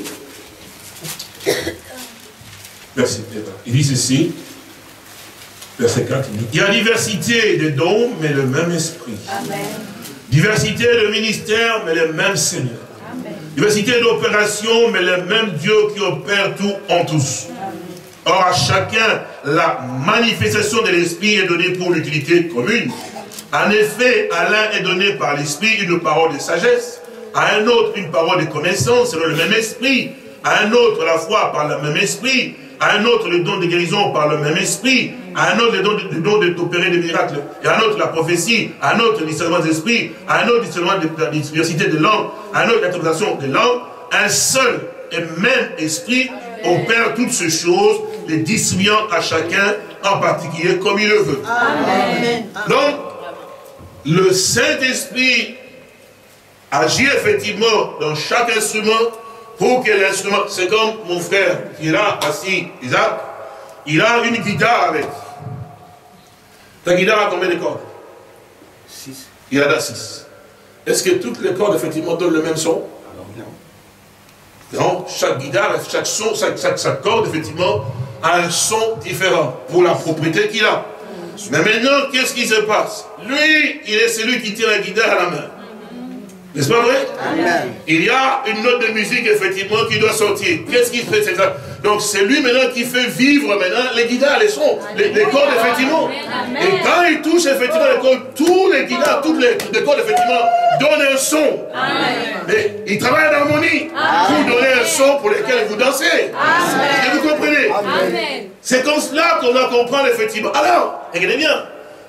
verset, il dit ceci, verset quatre, il dit, il y a diversité de dons, mais le même esprit. Amen. Diversité de ministères, mais le même Seigneur. Amen. Diversité d'opérations, mais le même Dieu qui opère tout en tous. Amen. Or, à chacun, la manifestation de l'Esprit est donnée pour l'utilité commune. En effet, à l'un est donné par l'Esprit une parole de sagesse, à un autre une parole de connaissance selon le même Esprit, à un autre la foi par le même Esprit, à un autre le don de guérison par le même esprit, à un autre le don de, le don d'opérer des miracles, et à un autre la prophétie, à un autre le discernement des esprits, à un autre le discernement de la diversité de langues, à un autre l'interprétation des langues. Un seul et même esprit opère toutes ces choses, les distribuant à chacun en particulier comme il le veut. Amen. Donc, le Saint-Esprit agit effectivement dans chaque instrument pour que l'instrument, c'est comme mon frère qui est là, assis, Isaac, il a une guitare avec. Ta guitare a combien de cordes? Six. Il en a six. Est-ce que toutes les cordes, effectivement, donnent le même son? Non. Non, chaque guitare, chaque son, chaque, chaque, chaque corde, effectivement, a un son différent pour la propriété qu'il a. Mais maintenant, qu'est-ce qui se passe? Lui, il est celui qui tient la guitare à la main. N'est-ce pas vrai? Amen. Il y a une note de musique, effectivement, qui doit sortir. Qu'est-ce qu'il fait? Donc, c'est lui maintenant qui fait vivre maintenant les guitares, les sons, les, les cordes, effectivement. Amen. Et quand il touche, effectivement, les cordes, tous les guitares, toutes les, les cordes, effectivement, donnent un son. Amen. Mais il travaille en harmonie pour donner un son pour lequel vous dansez. Est-ce que vous comprenez? C'est comme cela qu'on doit comprendre, effectivement. Alors, regardez bien.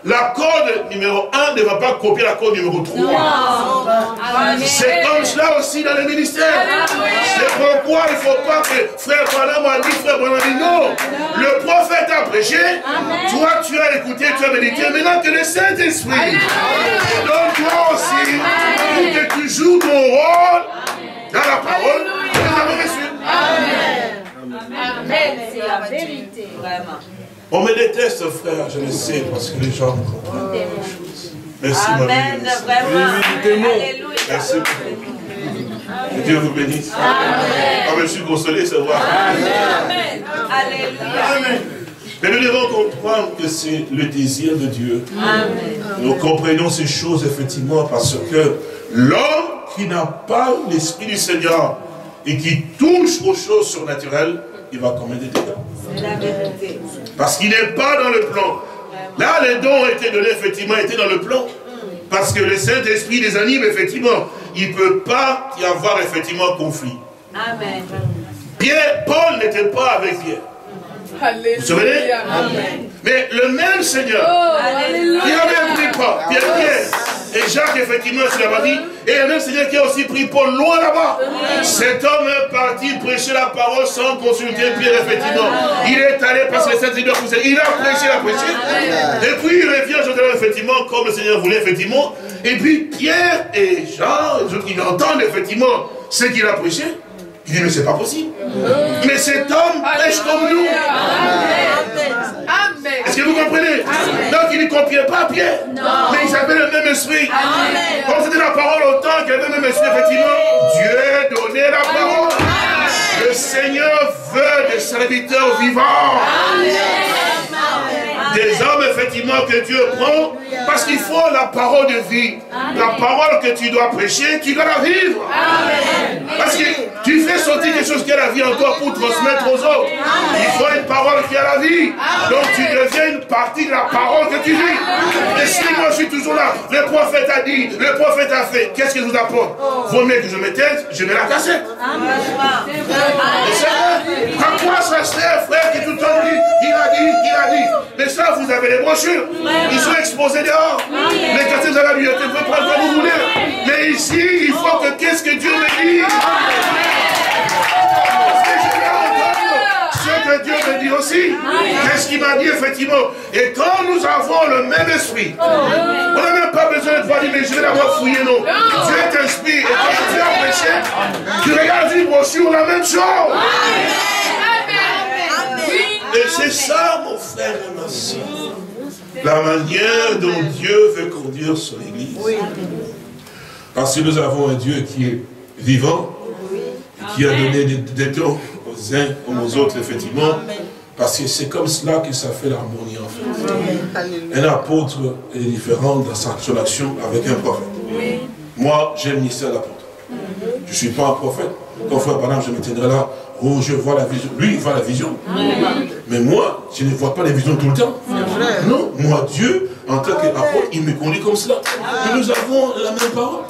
la corde numéro un ne va pas copier la corde numéro trois. C'est comme cela aussi dans le ministère. C'est pourquoi il ne faut pas que frère Branham a dit, frère Branham a dit non. Le prophète a prêché, toi tu as écouté, tu as médité, maintenant que le Saint-Esprit. Donc toi aussi, pour que tu joues ton rôle dans la parole, nous avons reçu. Amen. C'est la vérité, vraiment. On me déteste, frère, je le sais, parce que les gens ne comprennent pas les choses. Merci, Amen, vraiment. Alléluia. Merci. Que Dieu vous bénisse. Amen. Ah, mais je suis consolé, c'est vrai. Amen. Alléluia. Amen. Mais nous devons comprendre que c'est le désir de Dieu. Amen. Nous comprenons ces choses, effectivement, parce que l'homme qui n'a pas l'Esprit du Seigneur et qui touche aux choses surnaturelles, il va commettre des dégâts. C'est la vérité. Parce qu'il n'est pas dans le plan. Là, les dons ont été donnés, effectivement, étaient dans le plan. Parce que le Saint-Esprit les anime, effectivement. Il ne peut pas y avoir, effectivement, conflit. Amen. Pierre, Paul n'était pas avec Pierre. Alléluia. Vous vous souvenez? Amen. Mais le même Seigneur, Alléluia. qui a même pris pas Pierre, Pierre et Jacques, effectivement, sur la partie, et le même Seigneur qui a aussi pris Paul loin là-bas. Cet homme est parti prêcher la parole sans consulter Pierre, effectivement. Il est allé parce que le Saint-Seigneur poussait. Il a prêché, il a prêché. Et puis il revient, Jérusalem, effectivement, comme le Seigneur voulait, effectivement. Et puis Pierre et Jean, ils entendent, effectivement, ce qu'il a prêché. Il dit, mais c'est pas possible. Mais cet homme prêche comme nous. Amen. Est-ce que vous comprenez? Amen. Donc il ne copiait pas Pierre. Non. Mais ils avaient le même esprit. Amen. Comme c'était la parole autant qu'il y avait le même esprit, effectivement, Dieu donnait la parole. Amen. Le Seigneur veut des serviteurs vivants. Amen. Des hommes, effectivement, que Dieu prend, parce qu'il faut la parole de vie. Amen. La parole que tu dois prêcher, tu dois la vivre. Amen. Parce que tu fais sortir quelque chose qui a la vie encore pour transmettre aux autres. Amen. Il faut une parole qui a la vie. Amen. Donc tu deviens une partie de la parole que tu vis. Amen. Et si moi je suis toujours là, le prophète a dit, le prophète a fait, qu'est-ce que je vous apporte? Vaut mieux que je me taise, je mets la cassette. Amen. Et c'est vrai. À quoi ça sert, frère, qui tout le temps dit, il a dit, il a dit. Mais ça, vous avez les brochures. Ils sont exposés dehors. Les cassettes, vous avez la bibliothèque, vous pouvez prendre comme vous voulez. Mais ici, il faut que qu'est-ce que Dieu me dit? Ce que Dieu me dit aussi. Qu'est-ce qu'il m'a dit, effectivement? Et quand nous avons le même esprit, on n'a même pas besoin de voir dire, mais je vais d'abord fouiller, non. Dieu est esprit. Et quand tu as prêché, tu regardes une brochure, la même chose. Et c'est ça, mon frère et ma soeur, la manière dont Dieu veut conduire son Église. Parce que nous avons un Dieu qui est vivant, et qui a donné des, des dons aux uns comme aux autres, effectivement, parce que c'est comme cela que ça fait l'harmonie, en fait. Un apôtre est différent dans sa relation avec un prophète. Moi, j'ai le ministère d'apôtre. Je ne suis pas un prophète. Comme frère Branham, je me tiendrai là. Oh, je vois la vision. Lui, il voit la vision. Mais moi, je ne vois pas les visions tout le temps. Non, moi, Dieu, en tant qu'apôtre, il me conduit comme cela. Et nous avons la même parole.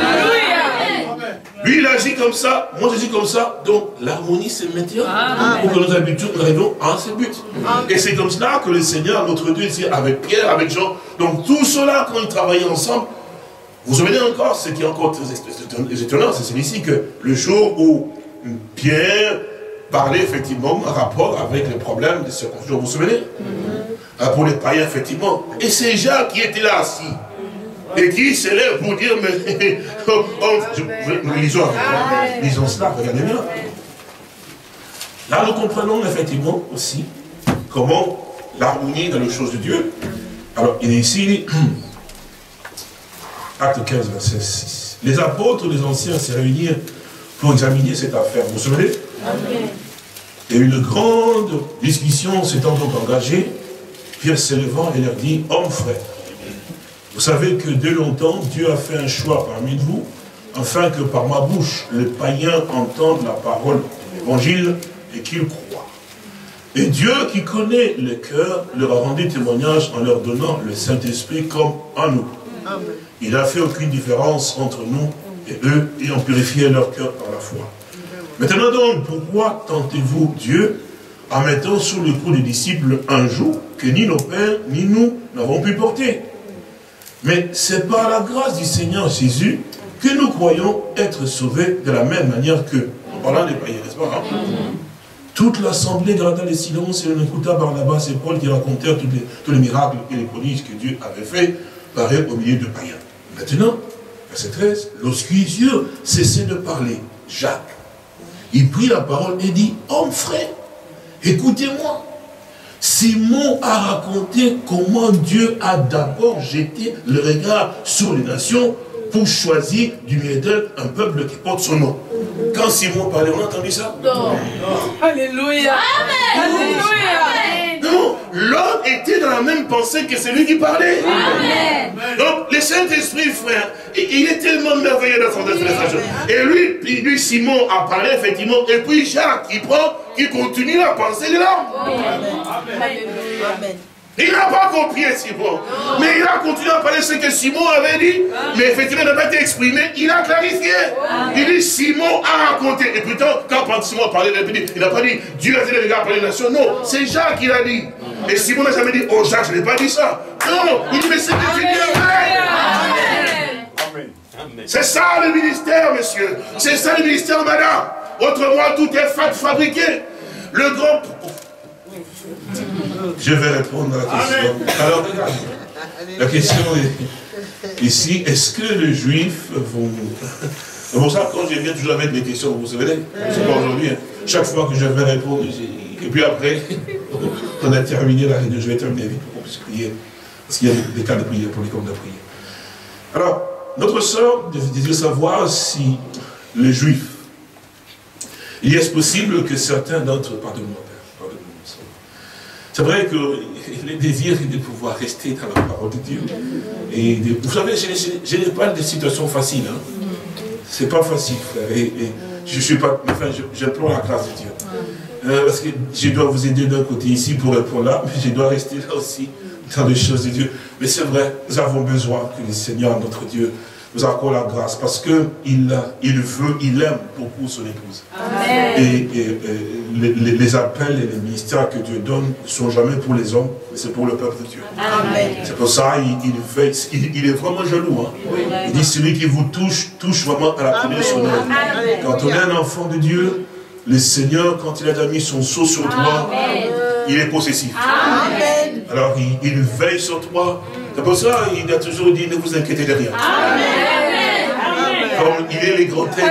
Lui, il agit comme ça, moi, j'agis comme ça. Donc, l'harmonie, c'est maintenant. Pour que nous arrivions à ce but. Et c'est comme cela que le Seigneur, notre Dieu, ici, avec Pierre, avec Jean, donc tout cela, quand ils travaillaient ensemble, vous vous souvenez encore, ce qui est encore très étonnant, c'est celui-ci, que le jour où Pierre parlait effectivement en rapport avec les problèmes de circoncision, vous vous souvenez? Mm-hmm. Pour les païens, effectivement. Et c'est Jacques qui était là assis. Et qui s'élève pour dire, mais oh, oh, je, je, lisons, lisons cela, regardez bien. Là, nous comprenons effectivement aussi comment l'harmonie dans les choses de Dieu. Alors, il est ici, acte quinze, verset six. Les apôtres, les anciens se réunirent pour examiner cette affaire. Vous vous souvenez? Amen. Et une grande discussion s'étant donc engagée, Pierre s'élevant et leur dit, hommes frères, vous savez que de longtemps, Dieu a fait un choix parmi vous, afin que par ma bouche, les païens entendent la parole de l'évangile et qu'ils croient. Et Dieu, qui connaît les cœurs, leur a rendu témoignage en leur donnant le Saint-Esprit comme en nous. Amen. Il n'a fait aucune différence entre nous et eux, ayant purifié leur cœur par la foi. Maintenant donc, pourquoi tentez-vous Dieu, en mettant sous le cou des disciples un joug que ni nos pères, ni nous n'avons pu porter. Mais c'est par la grâce du Seigneur Jésus que nous croyons être sauvés de la même manière que, en parlant des païens, n'est-ce pas, hein? Toute l'assemblée garda le silence et on écouta Barnabas et Paul qui racontèrent tous les, tous les miracles et les prodiges que Dieu avait fait, pareil au milieu de païens. Maintenant, verset treize, lorsqu'ils eurent cessé de parler, Jacques, il prit la parole et dit, homme frère, écoutez-moi. Simon a raconté comment Dieu a d'abord jeté le regard sur les nations pour choisir du milieu d'elles un peuple qui porte son nom. Quand Simon parlait, on a entendu ça? Non. Alléluia. Amen. Alléluia. Non, l'homme était dans la même pensée que celui qui parlait. Amen. Donc, le Saint-Esprit, frère, il est tellement merveilleux dans son démonstration. Et lui, puis lui, Simon a parlé, effectivement, et puis Jacques, il prend, qui continue la pensée de l'homme. Amen. Il n'a pas copié Simon, mais il a continué à parler ce que Simon avait dit, mais effectivement, il n'a pas été exprimé, il a clarifié. Il dit, Simon a raconté. Et pourtant, quand Simon a parlé, il n'a pas dit, Dieu a dit les regards par les nations. Non, c'est Jacques qui l'a dit. Et Simon n'a jamais dit, oh Jacques, je n'ai pas dit ça. Non, il dit, mais c'est que tu dis vrai. C'est ça le ministère, monsieur. C'est ça le ministère, madame. Autrement, tout est fabriqué. Le grand... Je vais répondre à la question. Alors, la question est ici, est-ce que les Juifs vont... C'est pour ça, quand je viens toujours avec des questions, vous savez, c'est pas aujourd'hui, hein. Chaque fois que je vais répondre, et puis après, on a terminé la réunion, je vais terminer vite pour qu'on puisse prier, parce qu'il y a des cas de prière pour les corps de prière. Alors, notre sœur désire savoir si les Juifs, il est possible que certains d'entre eux, pardonne-moi, c'est vrai que le désir est de pouvoir rester dans la parole de Dieu. Et de, vous savez, je n'ai pas de situation facile. Hein. C'est pas facile, frère. Et, et je suis pas. Enfin, j'implore la grâce de Dieu. Euh, parce que je dois vous aider d'un côté ici pour répondre là, mais je dois rester là aussi dans les choses de Dieu. Mais c'est vrai, nous avons besoin que le Seigneur, notre Dieu, nous accorde la grâce parce qu'il il veut, il aime beaucoup son épouse. Amen. Et, et, et les, les appels et les ministères que Dieu donne ne sont jamais pour les hommes, mais c'est pour le peuple de Dieu. C'est pour ça qu'il il, il, il est vraiment jaloux. Hein. Oui. Il dit celui qui vous touche, touche vraiment à la première de son œuvre. Quand on est un enfant de Dieu, le Seigneur, quand il a mis son sceau sur toi, Amen. Il est possessif. Amen. Alors il, il veille sur toi. C'est pour ça qu'il a toujours dit ne vous inquiétez de rien. Amen. Comme il est les grands ténèbres.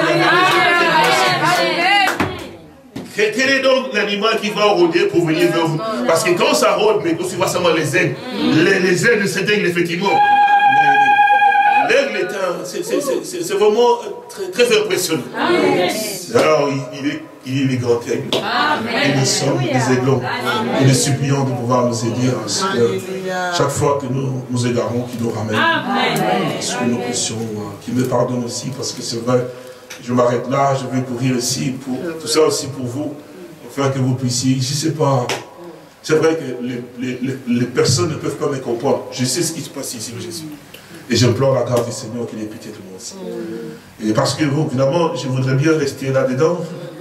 Quel est donc l'animal qui va rôder pour venir vers vous? Parce que quand ça rôde, mais quand tu vois seulement les aigles, les, les ailes de cet aigle, effectivement, l'aigle est un, c'est vraiment très, très impressionnant. Amen. Alors, il, il, est, il est les grands aigles. Et nous sommes des aiglons. Et nous supplions de pouvoir nous aider à ce que chaque fois que nous nous égarons, qu'il nous ramène. Ce que nous puissions, qu'il me pardonne aussi, parce que c'est vrai. Je m'arrête là, je vais courir aussi, pour tout ça aussi pour vous, afin que vous puissiez, je ne sais pas, c'est vrai que les, les, les personnes ne peuvent pas me comprendre, je sais ce qui se passe ici, Jésus. Et j'implore la grâce du Seigneur qu'il ait pitié de moi aussi. Et parce que, bon, évidemment, je voudrais bien rester là-dedans,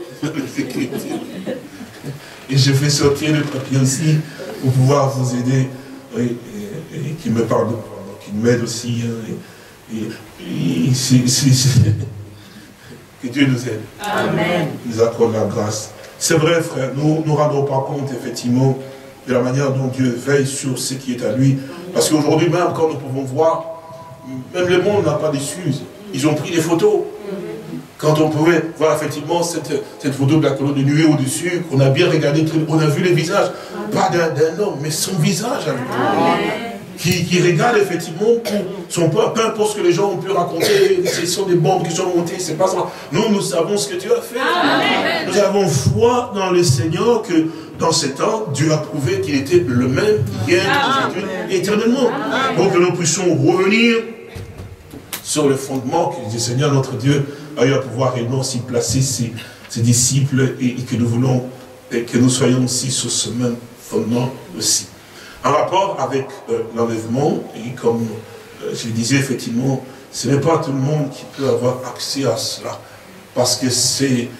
et je fais sortir le papier aussi, pour pouvoir vous aider, oui, et, et qu'il me pardonne, qu'il m'aide aussi, et, et, et c'est... Que Dieu nous aide. Amen. Nous accorde la grâce. C'est vrai, frère, nous ne nous rendons pas compte, effectivement, de la manière dont Dieu veille sur ce qui est à lui. Parce qu'aujourd'hui même, quand nous pouvons voir, même le monde n'a pas d'excuses. Ils ont pris des photos. Quand on pouvait voir effectivement cette, cette photo de la colonne de nuée au-dessus, qu'on a bien regardé, on a vu le visage, pas d'un homme, mais son visage avec lui. Qui, qui regarde effectivement son peuple, peu importe ce que les gens ont pu raconter, ce sont des bombes qui sont montées, c'est pas ça. Nous, nous savons ce que Dieu a fait. Amen. Nous avons foi dans le Seigneur que dans ces temps, Dieu a prouvé qu'il était le même hier, aujourd'hui, éternellement. Pour que nous puissions revenir sur le fondement que le Seigneur, notre Dieu, a eu à pouvoir et non s'y placer ses, ses disciples et, et que nous voulons et que nous soyons aussi sur ce même fondement aussi. En rapport avec euh, l'enlèvement, et comme euh, je le disais, effectivement, ce n'est pas tout le monde qui peut avoir accès à cela, parce que c'est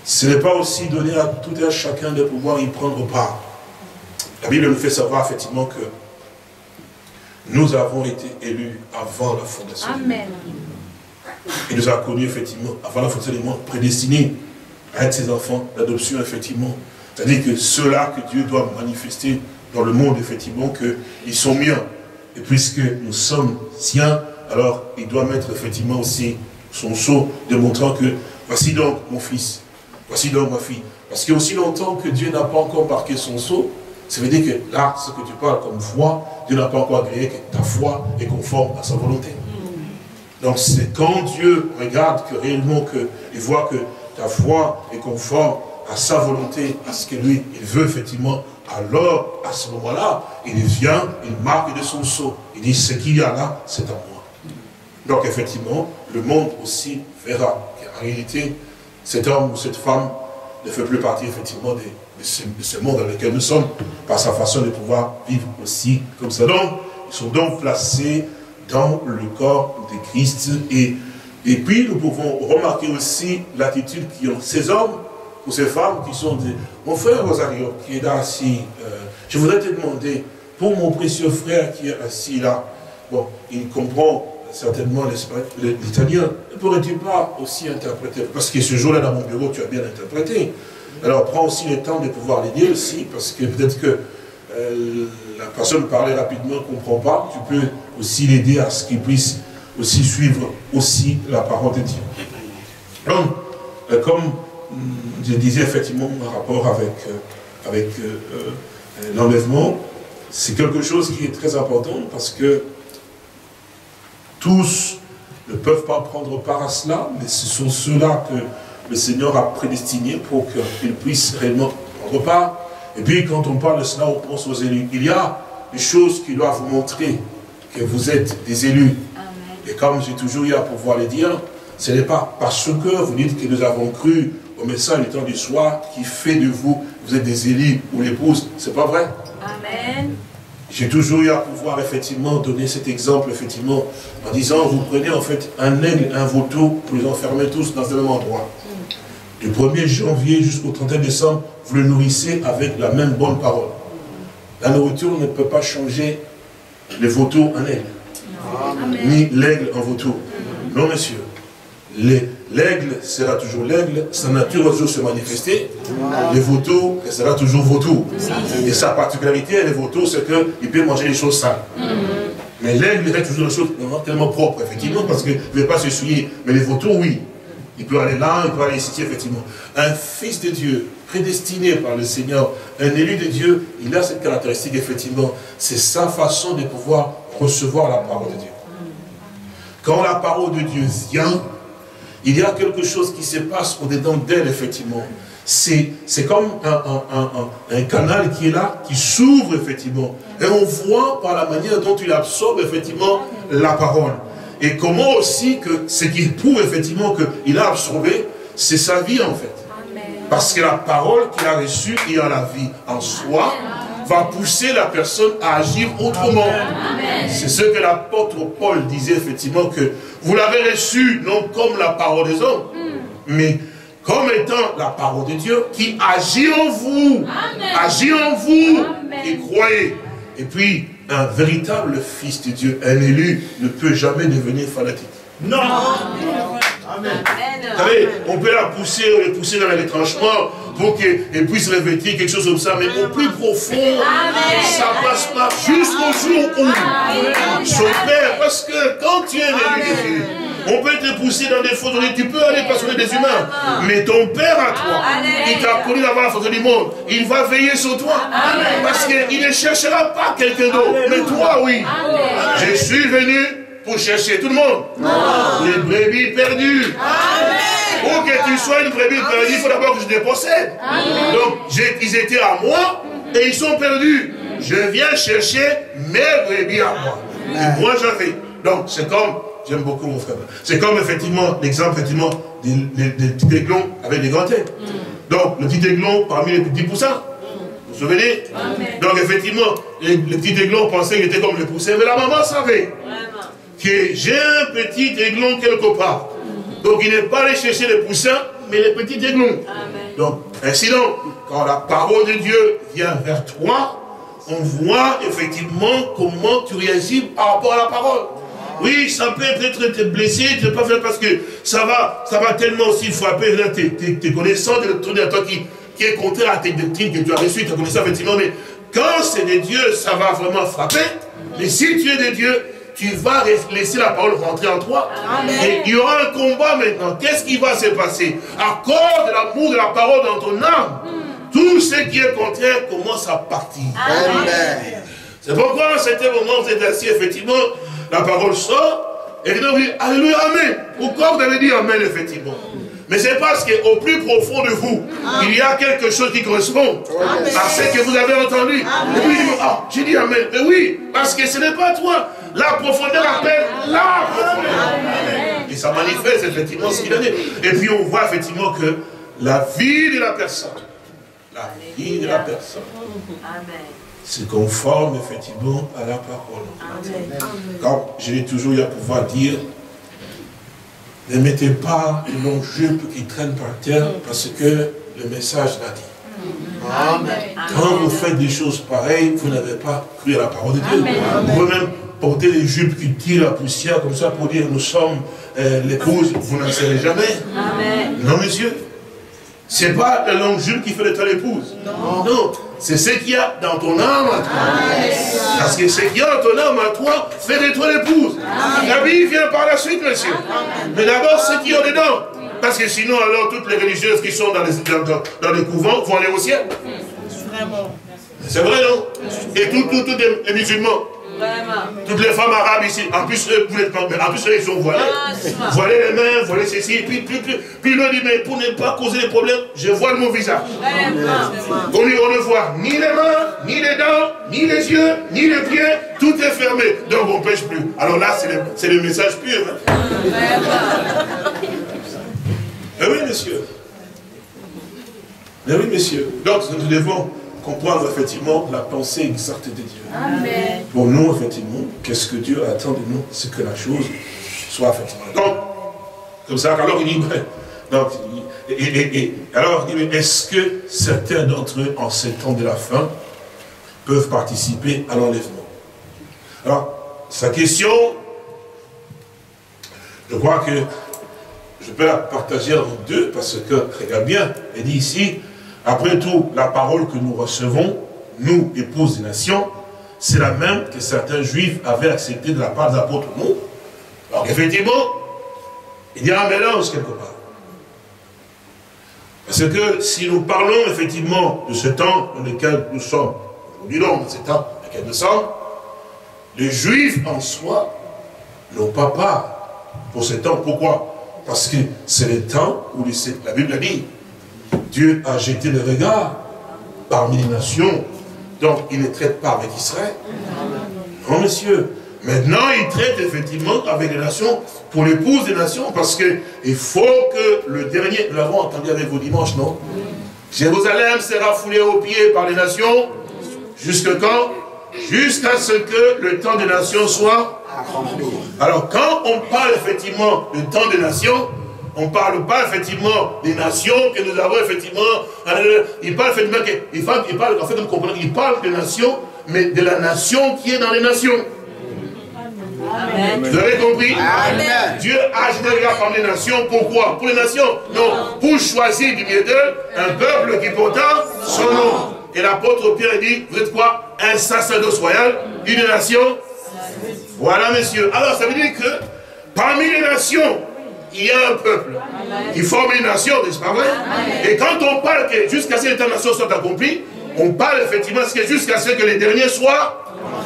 ce n'est pas aussi donné à tout un chacun de pouvoir y prendre part. La Bible nous fait savoir effectivement que nous avons été élus avant la fondation du monde. Il nous a connus effectivement avant la fondation du monde, prédestinés à être ses enfants, l'adoption effectivement. C'est-à-dire que ceux-là que Dieu doit manifester dans le monde effectivement, qu'ils sont miens. Et puisque nous sommes siens, alors il doit mettre effectivement aussi son sceau, démontrant que voici donc mon fils, voici donc ma fille. Parce qu'aussi longtemps que Dieu n'a pas encore marqué son sceau, ça veut dire que là, ce que tu parles comme foi, Dieu n'a pas encore agréé que ta foi est conforme à sa volonté. Donc c'est quand Dieu regarde que réellement que, il voit que ta foi est conforme à sa volonté, à ce que lui, il veut effectivement, alors à ce moment-là, il vient, il marque de son sceau. Il dit, ce qu'il y a là, c'est à moi. Donc effectivement, le monde aussi verra qu'en réalité, cet homme ou cette femme ne fait plus partie effectivement de, de, ce, de ce monde dans lequel nous sommes, par sa façon de pouvoir vivre aussi comme ça. Donc, ils sont donc placés dans le corps de Christ. Et, et puis, nous pouvons remarquer aussi l'attitude qu'ont ces hommes ou ces femmes qui sont des... Mon frère Rosario, qui est là assis, euh, je voudrais te demander, pour mon précieux frère qui est assis là, bon, il comprend certainement l'italien, ne pourrais-tu pas aussi interpréter? Parce que ce jour-là, dans mon bureau, tu as bien interprété. Alors, prends aussi le temps de pouvoir l'aider aussi, parce que peut-être que euh, la personne parlait rapidement, ne comprend pas. Tu peux aussi l'aider à ce qu'il puisse aussi suivre aussi la parole de Dieu. Donc, euh, comme je disais effectivement en rapport avec, euh, avec euh, euh, l'enlèvement, c'est quelque chose qui est très important parce que tous ne peuvent pas prendre part à cela, mais ce sont ceux-là que le Seigneur a prédestinés pour qu'ils puissent réellement prendre part. Et puis quand on parle de cela, on pense aux élus. Il y a des choses qui doivent vous montrer que vous êtes des élus. Amen. Et comme j'ai toujours eu à pouvoir le dire, ce n'est pas parce que vous dites que nous avons cru au message du temps du soir qui fait de vous, vous êtes des élus ou l'épouse. C'est pas vrai. Amen. J'ai toujours eu à pouvoir effectivement donner cet exemple effectivement en disant vous prenez en fait un aigle, un vautour, vous les enfermez tous dans un même endroit. Du premier janvier jusqu'au trente et un décembre, vous le nourrissez avec la même bonne parole. La nourriture ne peut pas changer le vautour en aigle, Amen. Ni l'aigle en vautour. Non monsieur, l'aigle sera toujours l'aigle, sa nature va toujours se manifester, le vautour sera toujours vautour. Et sa particularité, le vautour, c'est qu'il peut manger des choses sales. Mais l'aigle reste toujours des choses tellement propres, effectivement, parce qu'il ne veut pas se souiller. Mais les vautours, oui. Il peut aller là, il peut aller ici, effectivement. Un fils de Dieu, prédestiné par le Seigneur, un élu de Dieu, il a cette caractéristique, effectivement. C'est sa façon de pouvoir recevoir la parole de Dieu. Quand la parole de Dieu vient, il y a quelque chose qui se passe au-dedans d'elle, effectivement. C'est comme un, un, un, un canal qui est là, qui s'ouvre, effectivement. Et on voit par la manière dont il absorbe, effectivement, la parole. Et comment aussi que ce qu'il prouve effectivement qu'il a absorbé, c'est sa vie en fait. Amen. Parce que la parole qu'il a reçue et en la vie en soi va pousser la personne à agir autrement. C'est ce que l'apôtre Paul disait effectivement que vous l'avez reçu non comme la parole des hommes, mais comme étant la parole de Dieu qui agit en vous. Amen. Agit en vous Amen. Et croyez. Et puis, un véritable fils de Dieu, un élu, ne peut jamais devenir fanatique. Non. Amen. Vous savez, on peut la pousser, on les pousser dans les retranchements pour qu'elle puisse revêtir quelque chose comme ça, mais au plus profond, Amen. Ça passe pas jusqu'au jour où Amen. Son père, parce que quand tu es un élu de Dieu, on peut te pousser dans des fautes, tu peux aller passionner des humains, mais ton père à toi, il t'a connu avant la faute du monde, il va veiller sur toi, Amen. Parce qu'il ne cherchera pas quelqu'un d'autre, mais toi oui. Amen. Je suis venu pour chercher tout le monde. Non. Les brebis perdues. Amen. Pour que tu sois une brebis perdue, il faut d'abord que je te possède. Amen. Donc, ils étaient à moi et ils sont perdus. Je viens chercher mes brebis à moi. Et moi j'avais. Donc, c'est comme, j'aime beaucoup mon frère, c'est comme effectivement l'exemple effectivement des, des, des petits aiglons avec des grands têtes. Mm. Donc, le petit aiglon parmi les petits poussins. Vous vous souvenez? Amen. Donc, effectivement, les, les petits aiglons pensaient qu'il était comme les poussins, mais la maman savait. Vraiment. Que j'ai un petit aiglon quelque part. Donc il n'est pas allé chercher les poussins, mais les petits aiglons. Amen. Donc, ainsi donc, quand la parole de Dieu vient vers toi, on voit effectivement comment tu réagis par rapport à la parole. Oui, ça peut peut-être te blesser, te pas faire parce que ça va, ça va tellement aussi frapper là, tes, tes, tes connaissances, de tourner à toi qui, qui est contraire à tes doctrines que tu as reçues, tu as connaissance effectivement, mais quand c'est de Dieu, ça va vraiment frapper. Mais si tu es de Dieu, tu vas laisser la parole rentrer en toi. Amen. Et il y aura un combat maintenant. Qu'est-ce qui va se passer? À cause de l'amour de la parole dans ton âme, mm. tout ce qui est contraire commence à partir. Amen. C'est pourquoi à cet moment, vous êtes assis, effectivement, la parole sort, et vous dites, alléluia, amen. Pourquoi vous avez dit amen, effectivement? Mais c'est parce qu'au plus profond de vous, amen. Il y a quelque chose qui correspond amen. À ce que vous avez entendu. Amen. Et puis, ah, j'ai dit amen. Mais oui, parce que ce n'est pas toi. La profondeur appelle la profondeur. Et ça manifeste effectivement ce qu'il en est. Et puis on voit effectivement que la vie de la personne, la vie de la personne, se conforme effectivement à la parole. Amen. Comme je l'ai toujours eu à pouvoir dire, ne mettez pas de longues jupes qui traînent par terre parce que le message l'a dit. Amen. Quand vous faites des choses pareilles, vous n'avez pas cru à la parole de Dieu. Vous pouvez même porter des jupes qui tirent la poussière comme ça pour dire nous sommes euh, l'épouse, vous n'en serez jamais. Amen. Non, monsieur. C'est pas la longue jupe qui fait de toi l'épouse. Non. Non. C'est ce qu'il y a dans ton âme à toi. Amen. Parce que ce qu'il y a dans ton âme à toi fait de toi l'épouse. La vie vient par la suite, monsieur. Amen. Mais d'abord, ce qu'il y a dedans. Parce que sinon, alors, toutes les religieuses qui sont dans les, dans, dans les couvents vont aller au ciel. Vraiment. C'est vrai, non? Et tous tout, tout les, les musulmans. Vraiment. Toutes les femmes arabes ici, en plus, eux, vous n'êtes pas, mais en plus, eux, ils sont voilés. Ah, voilés les mains, voilés ceci, puis, puis, puis, puis l'on dit, mais pour ne pas causer des problèmes, je voile mon visage. On, on ne voit ni les mains, ni les dents, ni les yeux, ni les pieds, tout est fermé, donc on ne pêche plus. Alors là, c'est le, le message pur. Hein. Eh oui, monsieur. Eh oui, monsieur. Donc, nous devons comprendre effectivement la pensée exacte de Dieu. Amen. Pour nous, effectivement, qu'est-ce que Dieu attend de nous? C'est que la chose soit effectivement. Donc, comme ça, alors il dit, ben, donc, et, et, et, alors il dit, est-ce que certains d'entre eux, en ces temps de la fin, peuvent participer à l'enlèvement? Alors, sa question, je crois que je peux la partager en deux, parce que, regarde bien, elle dit ici, après tout, la parole que nous recevons, nous, épouses des nations, c'est la même que certains juifs avaient acceptée de la part des apôtres. Non. Alors effectivement, il y a un mélange quelque part. Parce que si nous parlons effectivement de ce temps dans lequel nous sommes, aujourd'hui donc, dans ce temps dans lequel nous sommes, les juifs en soi n'ont pas part pour ce temps. Pourquoi? Parce que c'est le temps où la Bible a dit, Dieu a jeté le regard parmi les nations, donc il ne traite pas avec Israël. Non, monsieur. Maintenant, il traite effectivement avec les nations pour l'épouse des nations, parce qu'il faut que le dernier, nous l'avons entendu avec vous dimanche, non? Jérusalem sera foulée aux pieds par les nations, jusque quand? Jusqu'à ce que le temps des nations soit accompli. Alors, quand on parle effectivement du temps des nations, on ne parle pas effectivement des nations que nous avons effectivement. Il parle effectivement que, il parle, il parle, en fait, il parle des nations, mais de la nation qui est dans les nations. Amen. Vous avez compris? Amen. Dieu a agité le regard parmi les nations. Pourquoi? Pour les nations? Non. Pour choisir du milieu d'eux un peuple qui porta son nom. Et l'apôtre Pierre dit, vous êtes quoi? Un sacerdoce royal, une nation. Voilà, messieurs. Alors, ça veut dire que parmi les nations, il y a un peuple qui forme une nation, n'est-ce pas vrai? Et quand on parle que jusqu'à ce que les nations soient accomplies, on parle effectivement jusqu'à ce que les derniers soient.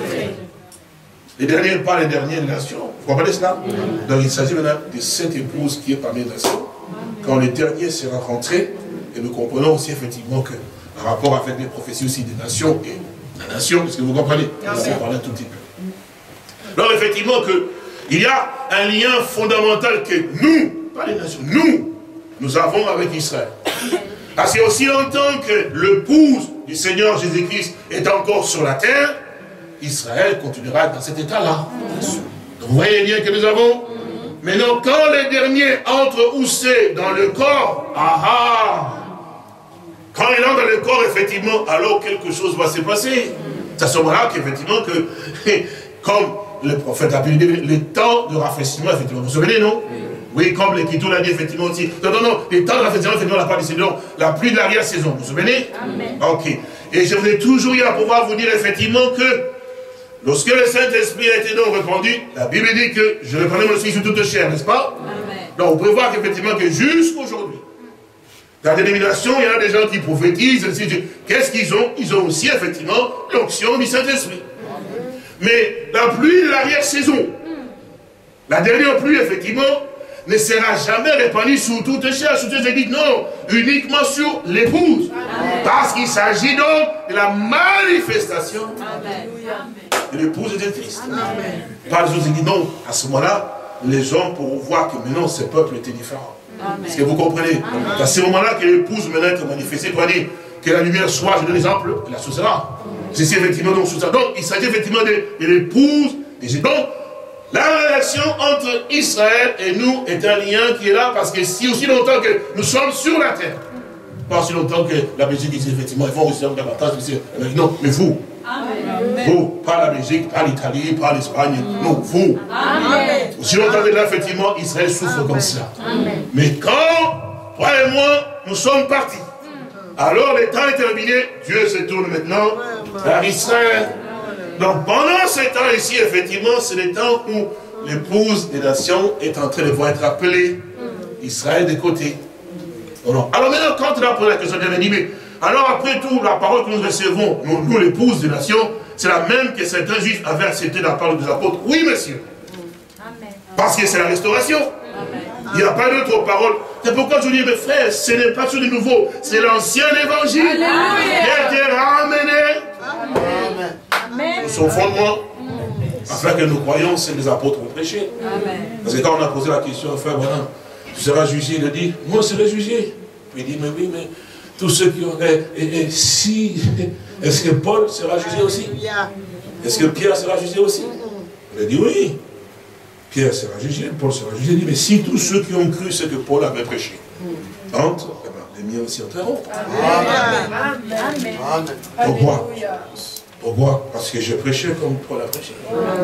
Les derniers, pas les dernières nations. Vous comprenez cela? Donc il s'agit maintenant de cette épouse qui est parmi les nations. Quand les derniers seront rentrés, et nous comprenons aussi effectivement que, en rapport avec les prophéties aussi des nations et la nation, parce que vous comprenez, on va parler un tout petit peu. Donc effectivement que il y a un lien fondamental que nous, pas les nations, nous, nous avons avec Israël. Parce que aussi longtemps que l'épouse du Seigneur Jésus-Christ est encore sur la terre, Israël continuera dans cet état-là. Vous voyez les liens que nous avons? Maintenant, quand les derniers entrent où c'est dans le corps, ah ah, quand il entre dans le corps, effectivement, alors quelque chose va se passer. C'est à ce moment-là qu'effectivement, que, comme le prophète a pu dire, le temps de rafraîchissement, effectivement, vous vous souvenez, non? Oui, comme l'Écriture l'a dit, effectivement, aussi. Non, non, non, le temps de rafraîchissement, effectivement, n'a pas décidé, donc, la pluie de l'arrière-saison, vous vous souvenez? Amen. Ok. Et je voulais toujours y pouvoir vous dire, effectivement, que lorsque le Saint-Esprit a été donc répandu, la Bible dit que je répandrai mon esprit sur toute chair, n'est-ce pas? Amen. Donc, vous pouvez voir qu'effectivement, que jusqu'aujourd'hui, dans la dénomination, il y a des gens qui prophétisent, qu'est-ce qu'ils ont? Ils ont aussi, effectivement, l'onction du Saint-Esprit. Mais la pluie de l'arrière-saison, la dernière pluie, effectivement, ne sera jamais répandue sur toute chair, sur toutes les églises, non, uniquement sur l'épouse. Parce qu'il s'agit donc de la manifestation de l'épouse de Christ. Par les autres églises, non, à ce moment-là, les hommes pourront voir que maintenant, ce peuple était différent. Est-ce que vous comprenez? À ce moment-là que l'épouse maintenant est manifestée, pour dire que la lumière soit, je donne l'exemple, la chose sera. C'est effectivement donc sous ça. Donc, il s'agit effectivement de, de l'épouse. Et donc, la relation entre Israël et nous est un lien qui est là parce que si aussi longtemps que nous sommes sur la terre, pas aussi longtemps que la Belgique dit effectivement, ils vont aussi avoir davantage, non, mais vous, Amen. Vous, pas la Belgique, pas l'Italie, pas l'Espagne, non, vous. Amen. Aussi longtemps que là, effectivement, Israël souffre Amen. Comme ça. Amen. Mais quand, toi et moi, nous sommes partis, alors le temps est terminé, Dieu se tourne maintenant vers Israël. Donc pendant ce temps ici, effectivement, c'est le temps où l'épouse des nations est en train de voir être appelée. Israël de côté. Alors, alors maintenant, quand on a posé la question, on a dit, mais alors après tout, la parole que nous recevons, nous, nous l'épouse des nations, c'est la même que certains juifs avaient accepté la parole des apôtres. Oui, monsieur. Amen. Parce que c'est la restauration. Amen. Il n'y a pas d'autre parole. C'est pourquoi je dis, mes frères, ce n'est pas tout de nouveau. C'est l'ancien évangile Alléluia. Qui a été ramené Amen. Sur son fondement. Afin que nous croyons ce que les apôtres ont prêché. Amen. Parce que quand on a posé la question, frère, voilà, tu seras jugé, il a dit, moi je serai jugé. Puis il dit, mais oui, mais tous ceux qui ont... Et, et, et si... Est-ce que Paul sera jugé aussi? Est-ce que Pierre sera jugé aussi? Il a dit, oui. Pierre sera jugé, Paul sera jugé. Il dit, mais si tous ceux qui ont cru ce que Paul avait prêché entrent, eh ben, les miens aussi entreront. Amen. Amen. Amen. Pourquoi? Pourquoi? Parce que je prêchais comme Paul a prêché.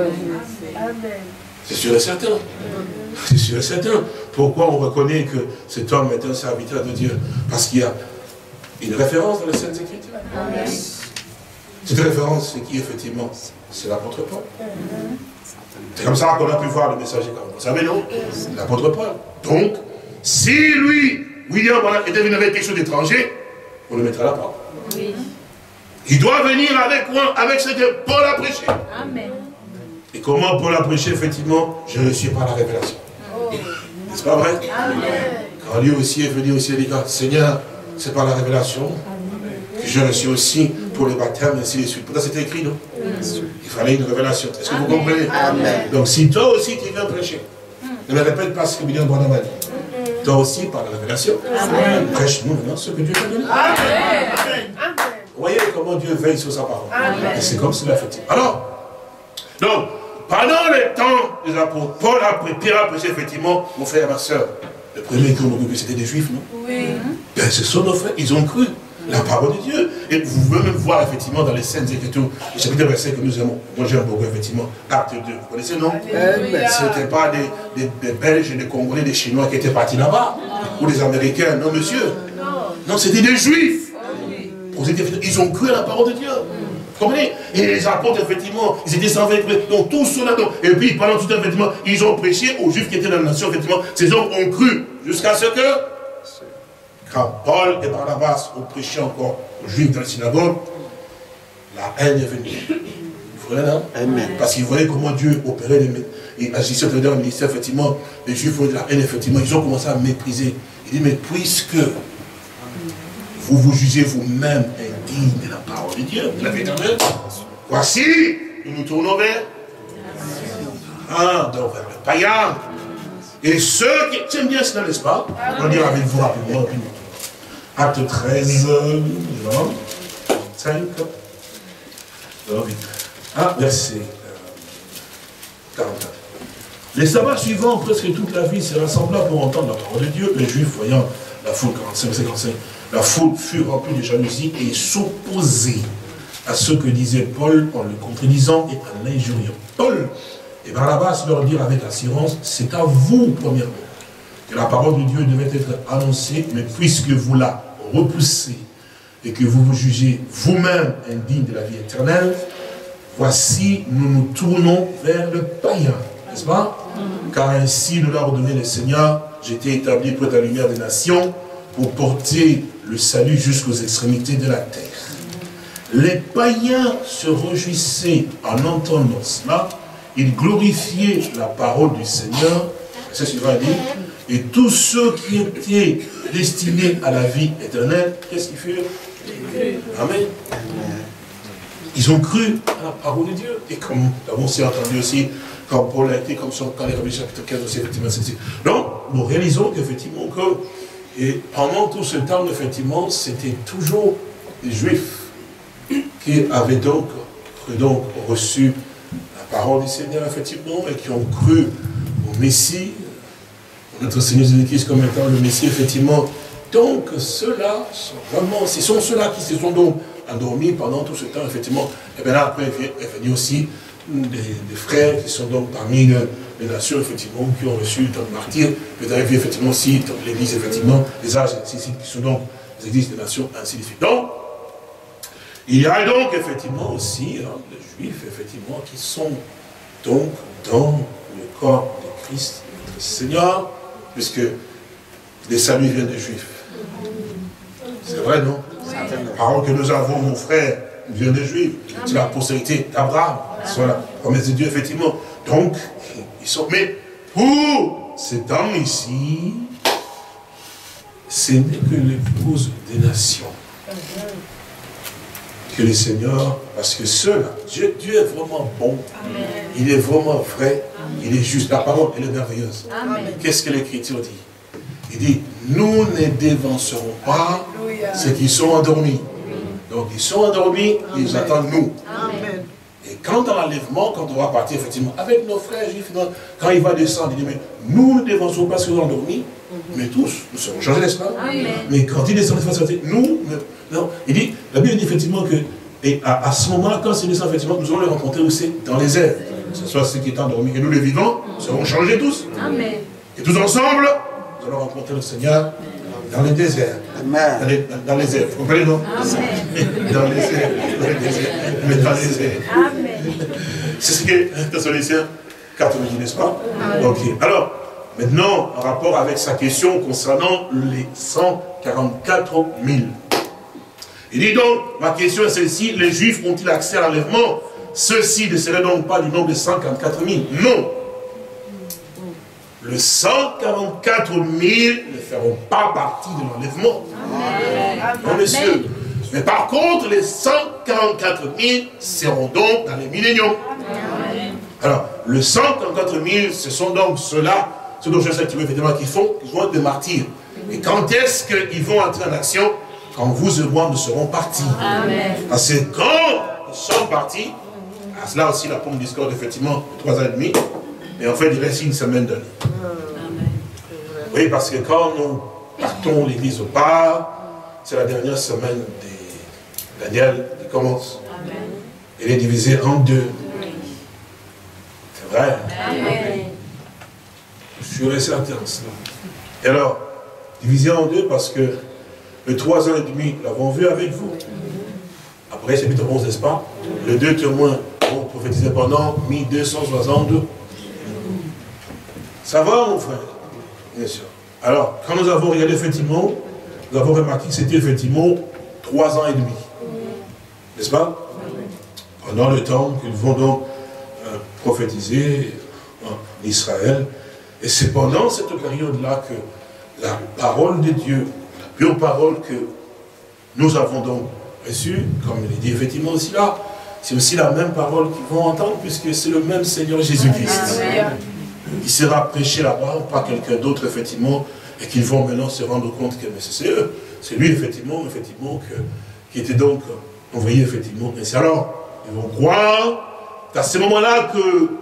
C'est sûr et certain. C'est sûr et certain. Pourquoi on reconnaît que cet homme est un serviteur de Dieu? Parce qu'il y a une référence dans les Saintes Écritures. Amen. Cette référence, c'est qui effectivement? C'est l'apôtre Paul. C'est comme ça qu'on a pu voir le messager. Vous savez, non? L'apôtre Paul. Donc, si lui, William, voilà, était venu avec quelque chose d'étranger, on le mettra à la part. Oui. Il doit venir avec quoi? Avec ce que Paul a prêché. Amen. Et comment Paul a prêché, effectivement? Je ne suis pas la révélation. Oh. N'est-ce pas vrai? Amen. Quand lui aussi est venu aussi, il dit, Seigneur, c'est pas la révélation. Amen. Que je reçus aussi pour le baptême, et ainsi de suite. Pourtant, c'était écrit, non? Amen. Il fallait une révélation. Est-ce que Amen. Vous comprenez? Amen. Donc, si toi aussi, tu viens prêcher, ne me répète pas ce que William Branham a dit. Amen. Toi aussi, par la révélation, prêche-nous maintenant ce que Dieu t'a donné. Amen. Amen. Vous voyez comment Dieu veille sur sa parole. Amen. Et c'est comme cela fait. Alors, donc, pendant le temps des apôtres, Paul a prêché, Pierre a prêché, effectivement, mon frère et ma soeur. Le premier qui ont cru que c'était des juifs, non? Oui. Ben, ce sont nos frères, ils ont cru la parole de Dieu. Et vous pouvez même voir, effectivement, dans les Saintes Écritures, le chapitre verset que nous aimons. Moi, j'aime beaucoup, effectivement, acte deux. Vous connaissez, non? Ce n'était pas des, des, des Belges, des Congolais, des Chinois qui étaient partis là-bas. Ou des Américains, non, monsieur. Non, c'était des juifs. Ils ont cru à la parole de Dieu. Vous comprenez? Et les apôtres, effectivement, ils étaient sans vêtements. Donc tout cela. Donc, et puis pendant tout temps, effectivement, ils ont prêché aux juifs qui étaient dans la nation. Effectivement, ces hommes ont cru jusqu'à ce que, quand Paul et Barnabas ont prêché encore aux juifs dans la synagogue, la haine est venue. Vous voyez là? Amen. Parce qu'ils voyaient comment Dieu opérait et agissait dans le ministère. Effectivement, les juifs voyaient la haine. Effectivement, ils ont commencé à mépriser. Il dit, mais puisque vous vous jugez vous-même indigne de la parole de Dieu, de la vie éternelle, voici, nous nous tournons vers, ah, donc vers le païen. Et ceux qui... J'aime bien cela, n'est-ce pas? On va dire avec vous rapidement. Acte treize, cinq, ah, verset quarante-quatre. Les sabbats suivants, presque toute la vie, se rassembla pour entendre la parole de Dieu. Les Juifs, voyant la foule, quarante-cinq, cinquante-cinq, La foule fut remplie de jalousie et s'opposait à ce que disait Paul en le contredisant et en l'injuriant. Paul et Barnabas leur dirent avec assurance, c'est à vous, premièrement, que la parole de Dieu devait être annoncée, mais puisque vous la repoussez et que vous vous jugez vous-même indigne de la vie éternelle, voici, nous nous tournons vers le païen, n'est-ce pas? Car ainsi nous l'a ordonné le Seigneur, j'étais établi pour la lumière des nations, pour porter le salut jusqu'aux extrémités de la terre. Les païens se réjouissaient en entendant cela, ils glorifiaient la parole du Seigneur, c'est ce qu'il va dire, et tous ceux qui étaient destinés à la vie éternelle, qu'est-ce qu'ils firent? Amen. Ils ont cru à la parole de Dieu. Et comme nous l'avons aussi entendu aussi, quand Paul a été comme ça, quand les Romains chapitre quinze aussi, effectivement, c'est donc, nous réalisons qu'effectivement, que et pendant tout ce temps, effectivement, c'était toujours les Juifs qui avaient donc, donc reçu la parole du Seigneur, effectivement, et qui ont cru au Messie, notre Seigneur Jésus-Christ comme étant le Messie, effectivement. Donc, ceux-là, sont vraiment, ce sont ceux-là qui se sont donc endormis pendant tout ce temps, effectivement. Et bien là, après, est venu aussi des, des frères qui sont donc parmi les, les nations, effectivement, qui ont reçu tant de martyrs. Peut être effectivement aussi, dans l'église, effectivement, les âges, qui sont donc les églises des nations, ainsi de suite. Donc, il y a donc, effectivement, aussi, hein, les Juifs, effectivement, qui sont donc dans le corps de Christ, notre Seigneur, puisque les saluts viennent des Juifs. C'est vrai, non? Oui. La parole que nous avons, mon frère, vient des Juifs. C'est la postérité d'Abraham. C'est la promesse de Dieu, effectivement. Donc, ils sont... Mais pour cet homme ici, ce n'est que l'épouse des nations. Que le Seigneur, parce que ceux-là, Dieu, Dieu est vraiment bon. Amen. Il est vraiment vrai. Amen. Il est juste. La parole, elle est merveilleuse. Qu'est-ce que l'Écriture dit? Il dit, nous ne dévancerons pas Alléluia. Ceux qui sont endormis. Donc, ils sont endormis, Amen. Ils attendent nous. Amen. Et quand dans l'enlèvement, quand on va partir, effectivement, avec nos frères juifs, quand il va descendre, il dit, mais nous ne dévancerons pas ceux qui sont endormis, mais tous, nous serons changés, n'est-ce pas? Mais quand il descend, nous, non. Il dit, la Bible dit effectivement que, et à, à ce moment-là, quand c'est descend, effectivement, nous allons les rencontrer aussi dans les airs. Que ce soit ceux qui sont endormis et nous les vivants, nous serons changés tous. Amen. Et tous ensemble, nous allons rencontrer le Seigneur dans les déserts. Amen. Dans les, dans les airs. Vous comprenez, non? Amen. Dans les airs. Dans les déserts. Mais dans les airs. Amen. C'est ce que Thessaloniciens quatre dit, n'est-ce pas? Amen. Ok. Alors, maintenant, en rapport avec sa question concernant les cent quarante-quatre mille. Il dit donc, ma question est celle-ci, les Juifs ont-ils accès à l'enlèvement? Ceux-ci ne seraient donc pas du nombre de cent quarante-quatre mille. Non. Les cent quarante-quatre mille ne feront pas partie de l'enlèvement. Non, messieurs. Mais par contre, les cent quarante-quatre mille seront donc dans les milléniums. Alors, les cent quarante-quatre mille, ce sont donc ceux-là, ceux dont je sais effectivement qu'ils font, ils vont être des martyrs. Et quand est-ce qu'ils vont entrer en action? Quand vous et moi, nous serons partis. Amen. Parce que quand nous sommes partis, à cela aussi la pomme discorde effectivement trois ans et demi, mais en fait il reste une semaine d'année. Oui, parce que quand nous partons, l'église part, c'est la dernière semaine de Daniel qui commence. Amen. Elle est divisée en deux. C'est vrai. Amen. Je suis resté certain de cela. Et alors, divisée en deux parce que les trois ans et demi, nous l'avons vu avec vous. Après, chapitre onze, n'est-ce pas? Les deux témoins ont prophétisé pendant mille deux cent soixante-deux. Ça va, mon frère? Bien sûr. Alors, quand nous avons regardé effectivement, nous avons remarqué que c'était effectivement trois ans et demi. N'est-ce pas? Pendant le temps qu'ils vont donc euh, prophétiser en Israël. Et c'est pendant cette période-là que la parole de Dieu, pure parole que nous avons donc reçue, comme il est dit effectivement aussi là, c'est aussi la même parole qu'ils vont entendre, puisque c'est le même Seigneur Jésus-Christ. Il sera prêché là-bas, pas quelqu'un d'autre, effectivement, et qu'ils vont maintenant se rendre compte que c'est eux, c'est lui, effectivement, effectivement, que, qui était donc envoyé, effectivement. Et c'est alors, ils vont croire, c'est à ce moment-là que,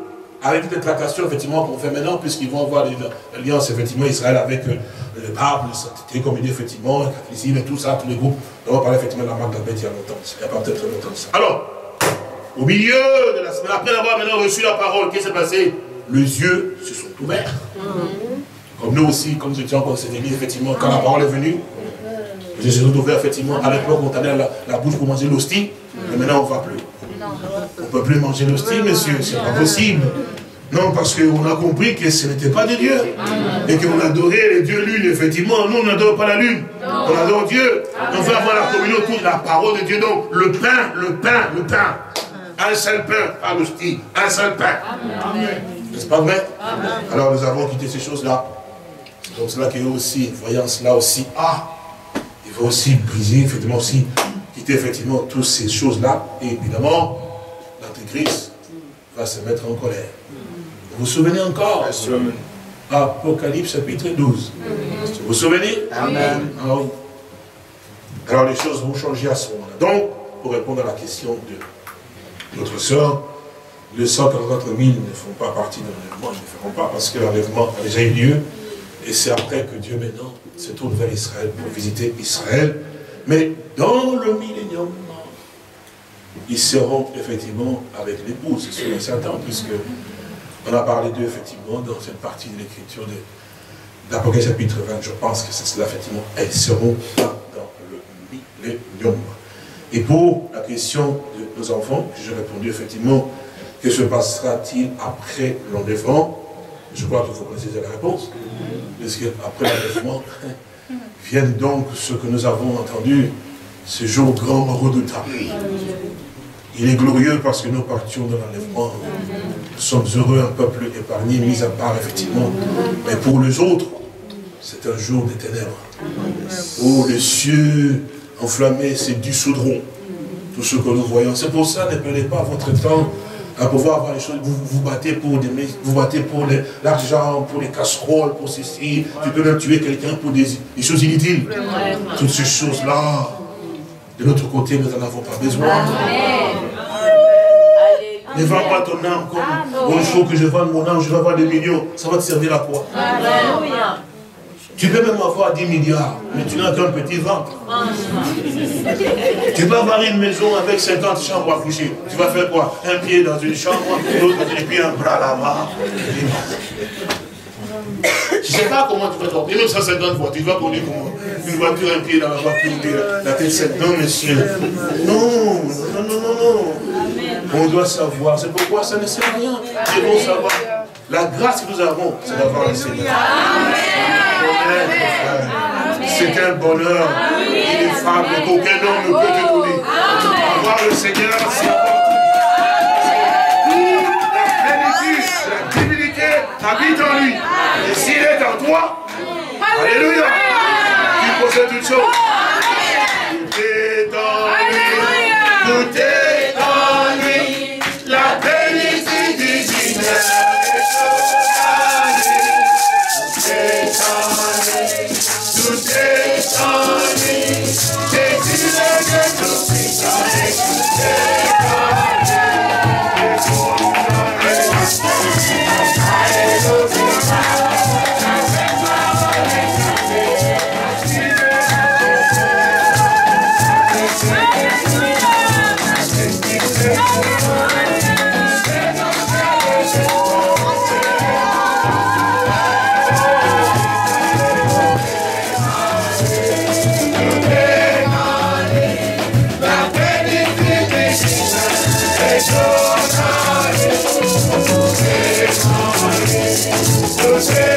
avec toutes les tractations, effectivement, qu'on fait maintenant, puisqu'ils vont avoir l'alliance, effectivement, Israël avec euh, le pape, la sainteté, comme il dit, effectivement, le catholicisme et tout ça, tous les groupes. On va parler, effectivement, de la marque d'Abed il y a longtemps. Il n'y a pas peut-être très longtemps de ça. Alors, au milieu de la semaine, après avoir maintenant reçu la parole, qu'est-ce qui s'est passé? Les yeux se sont ouverts. Mm-hmm. Comme nous aussi, comme nous étions encore cette église, effectivement, quand la parole est venue, les yeux se sont ouverts, effectivement, avec l'eau qu'on tenait la, la bouche pour manger l'hostie, mais maintenant on ne va plus. On ne peut plus manger l'hostie, messieurs, c'est pas possible. Non, parce qu'on a compris que ce n'était pas de Dieu. Et qu'on adorait les dieux lune, effectivement. Nous, on n'adore pas la lune. On adore Dieu. On veut avoir la communion autour de la parole de Dieu. Donc, le pain, le pain, le pain. Un seul pain, pas l'hostie. Un seul pain. N'est-ce pas vrai? Alors, nous avons quitté ces choses-là. C'est donc cela qu'il y a aussi, voyant cela aussi, ah, il faut aussi briser, effectivement, aussi quitter, effectivement, toutes ces choses-là. Et évidemment, l'Antéchrist va se mettre en colère. Vous vous souvenez encore? Apocalypse chapitre douze. Vous vous souvenez? Amen. Alors, alors les choses vont changer à ce moment-là. Donc, pour répondre à la question de notre soeur, les cent quarante-quatre mille ne font pas partie de l'enlèvement, ils ne le feront pas parce que l'enlèvement a déjà eu lieu. Et c'est après que Dieu maintenant se tourne vers Israël pour visiter Israël. Mais dans le millénium, ils seront effectivement avec l'épouse, c'est sûr et certain, puisque on a parlé d'eux effectivement dans cette partie de l'écriture d'Apocalypse chapitre vingt. Je pense que c'est cela effectivement. Elles seront là dans le millénium. Et pour la question de nos enfants, j'ai répondu effectivement, que se passera-t-il après l'enlèvement? Je crois qu'il faut connaître la réponse. Parce qu'après l'enlèvement, viennent donc ce que nous avons entendu, ce jour grand redoutable. Il est glorieux parce que nous partions de l'enlèvement. Nous sommes heureux, un peuple épargné, mis à part, effectivement. Mais pour les autres, c'est un jour des ténèbres. Oh, les cieux enflammés, c'est du chaudron. Tout ce que nous voyons. C'est pour ça, ne perdez pas votre temps à pouvoir avoir les choses. Vous vous battez pour des, vous battez pour l'argent, pour les casseroles, pour ceci. Tu peux même tuer quelqu'un pour des, des choses inutiles. Toutes ces choses-là, de notre côté, nous n'en avons pas besoin. Amen. Ne vends pas ton âme comme bon, il faut que je vende mon âme, je vais avoir des millions. Ça va te servir à quoi? Alléluia. Tu peux même avoir dix milliards, mais tu n'as qu'un petit ventre. Tu peux avoir une maison avec cinquante chambres à coucher. Tu vas faire quoi? Un pied dans une chambre, l'autre et puis un bras là-bas. Je ne sais pas comment tu vas dormir, même cent cinquante voitures, tu vas conduire une voiture, un pied dans la voiture, la tête sept. Non, monsieur. Non, non, non, non, non. On doit savoir. C'est pourquoi ça ne sert à rien. C'est bon savoir. La grâce que nous avons, c'est d'avoir le Seigneur. C'est un bonheur ineffable qu'aucun homme ne peut te donner. Avoir le Seigneur, c'est la plénitude, la divinité habite en lui. Et s'il est en toi, alléluia, tu possèdes toutes choses. Tout est en lui, tout est en lui, la plénitude divine. Tout est en lui, Jésus est de tout puissant, tout est en José.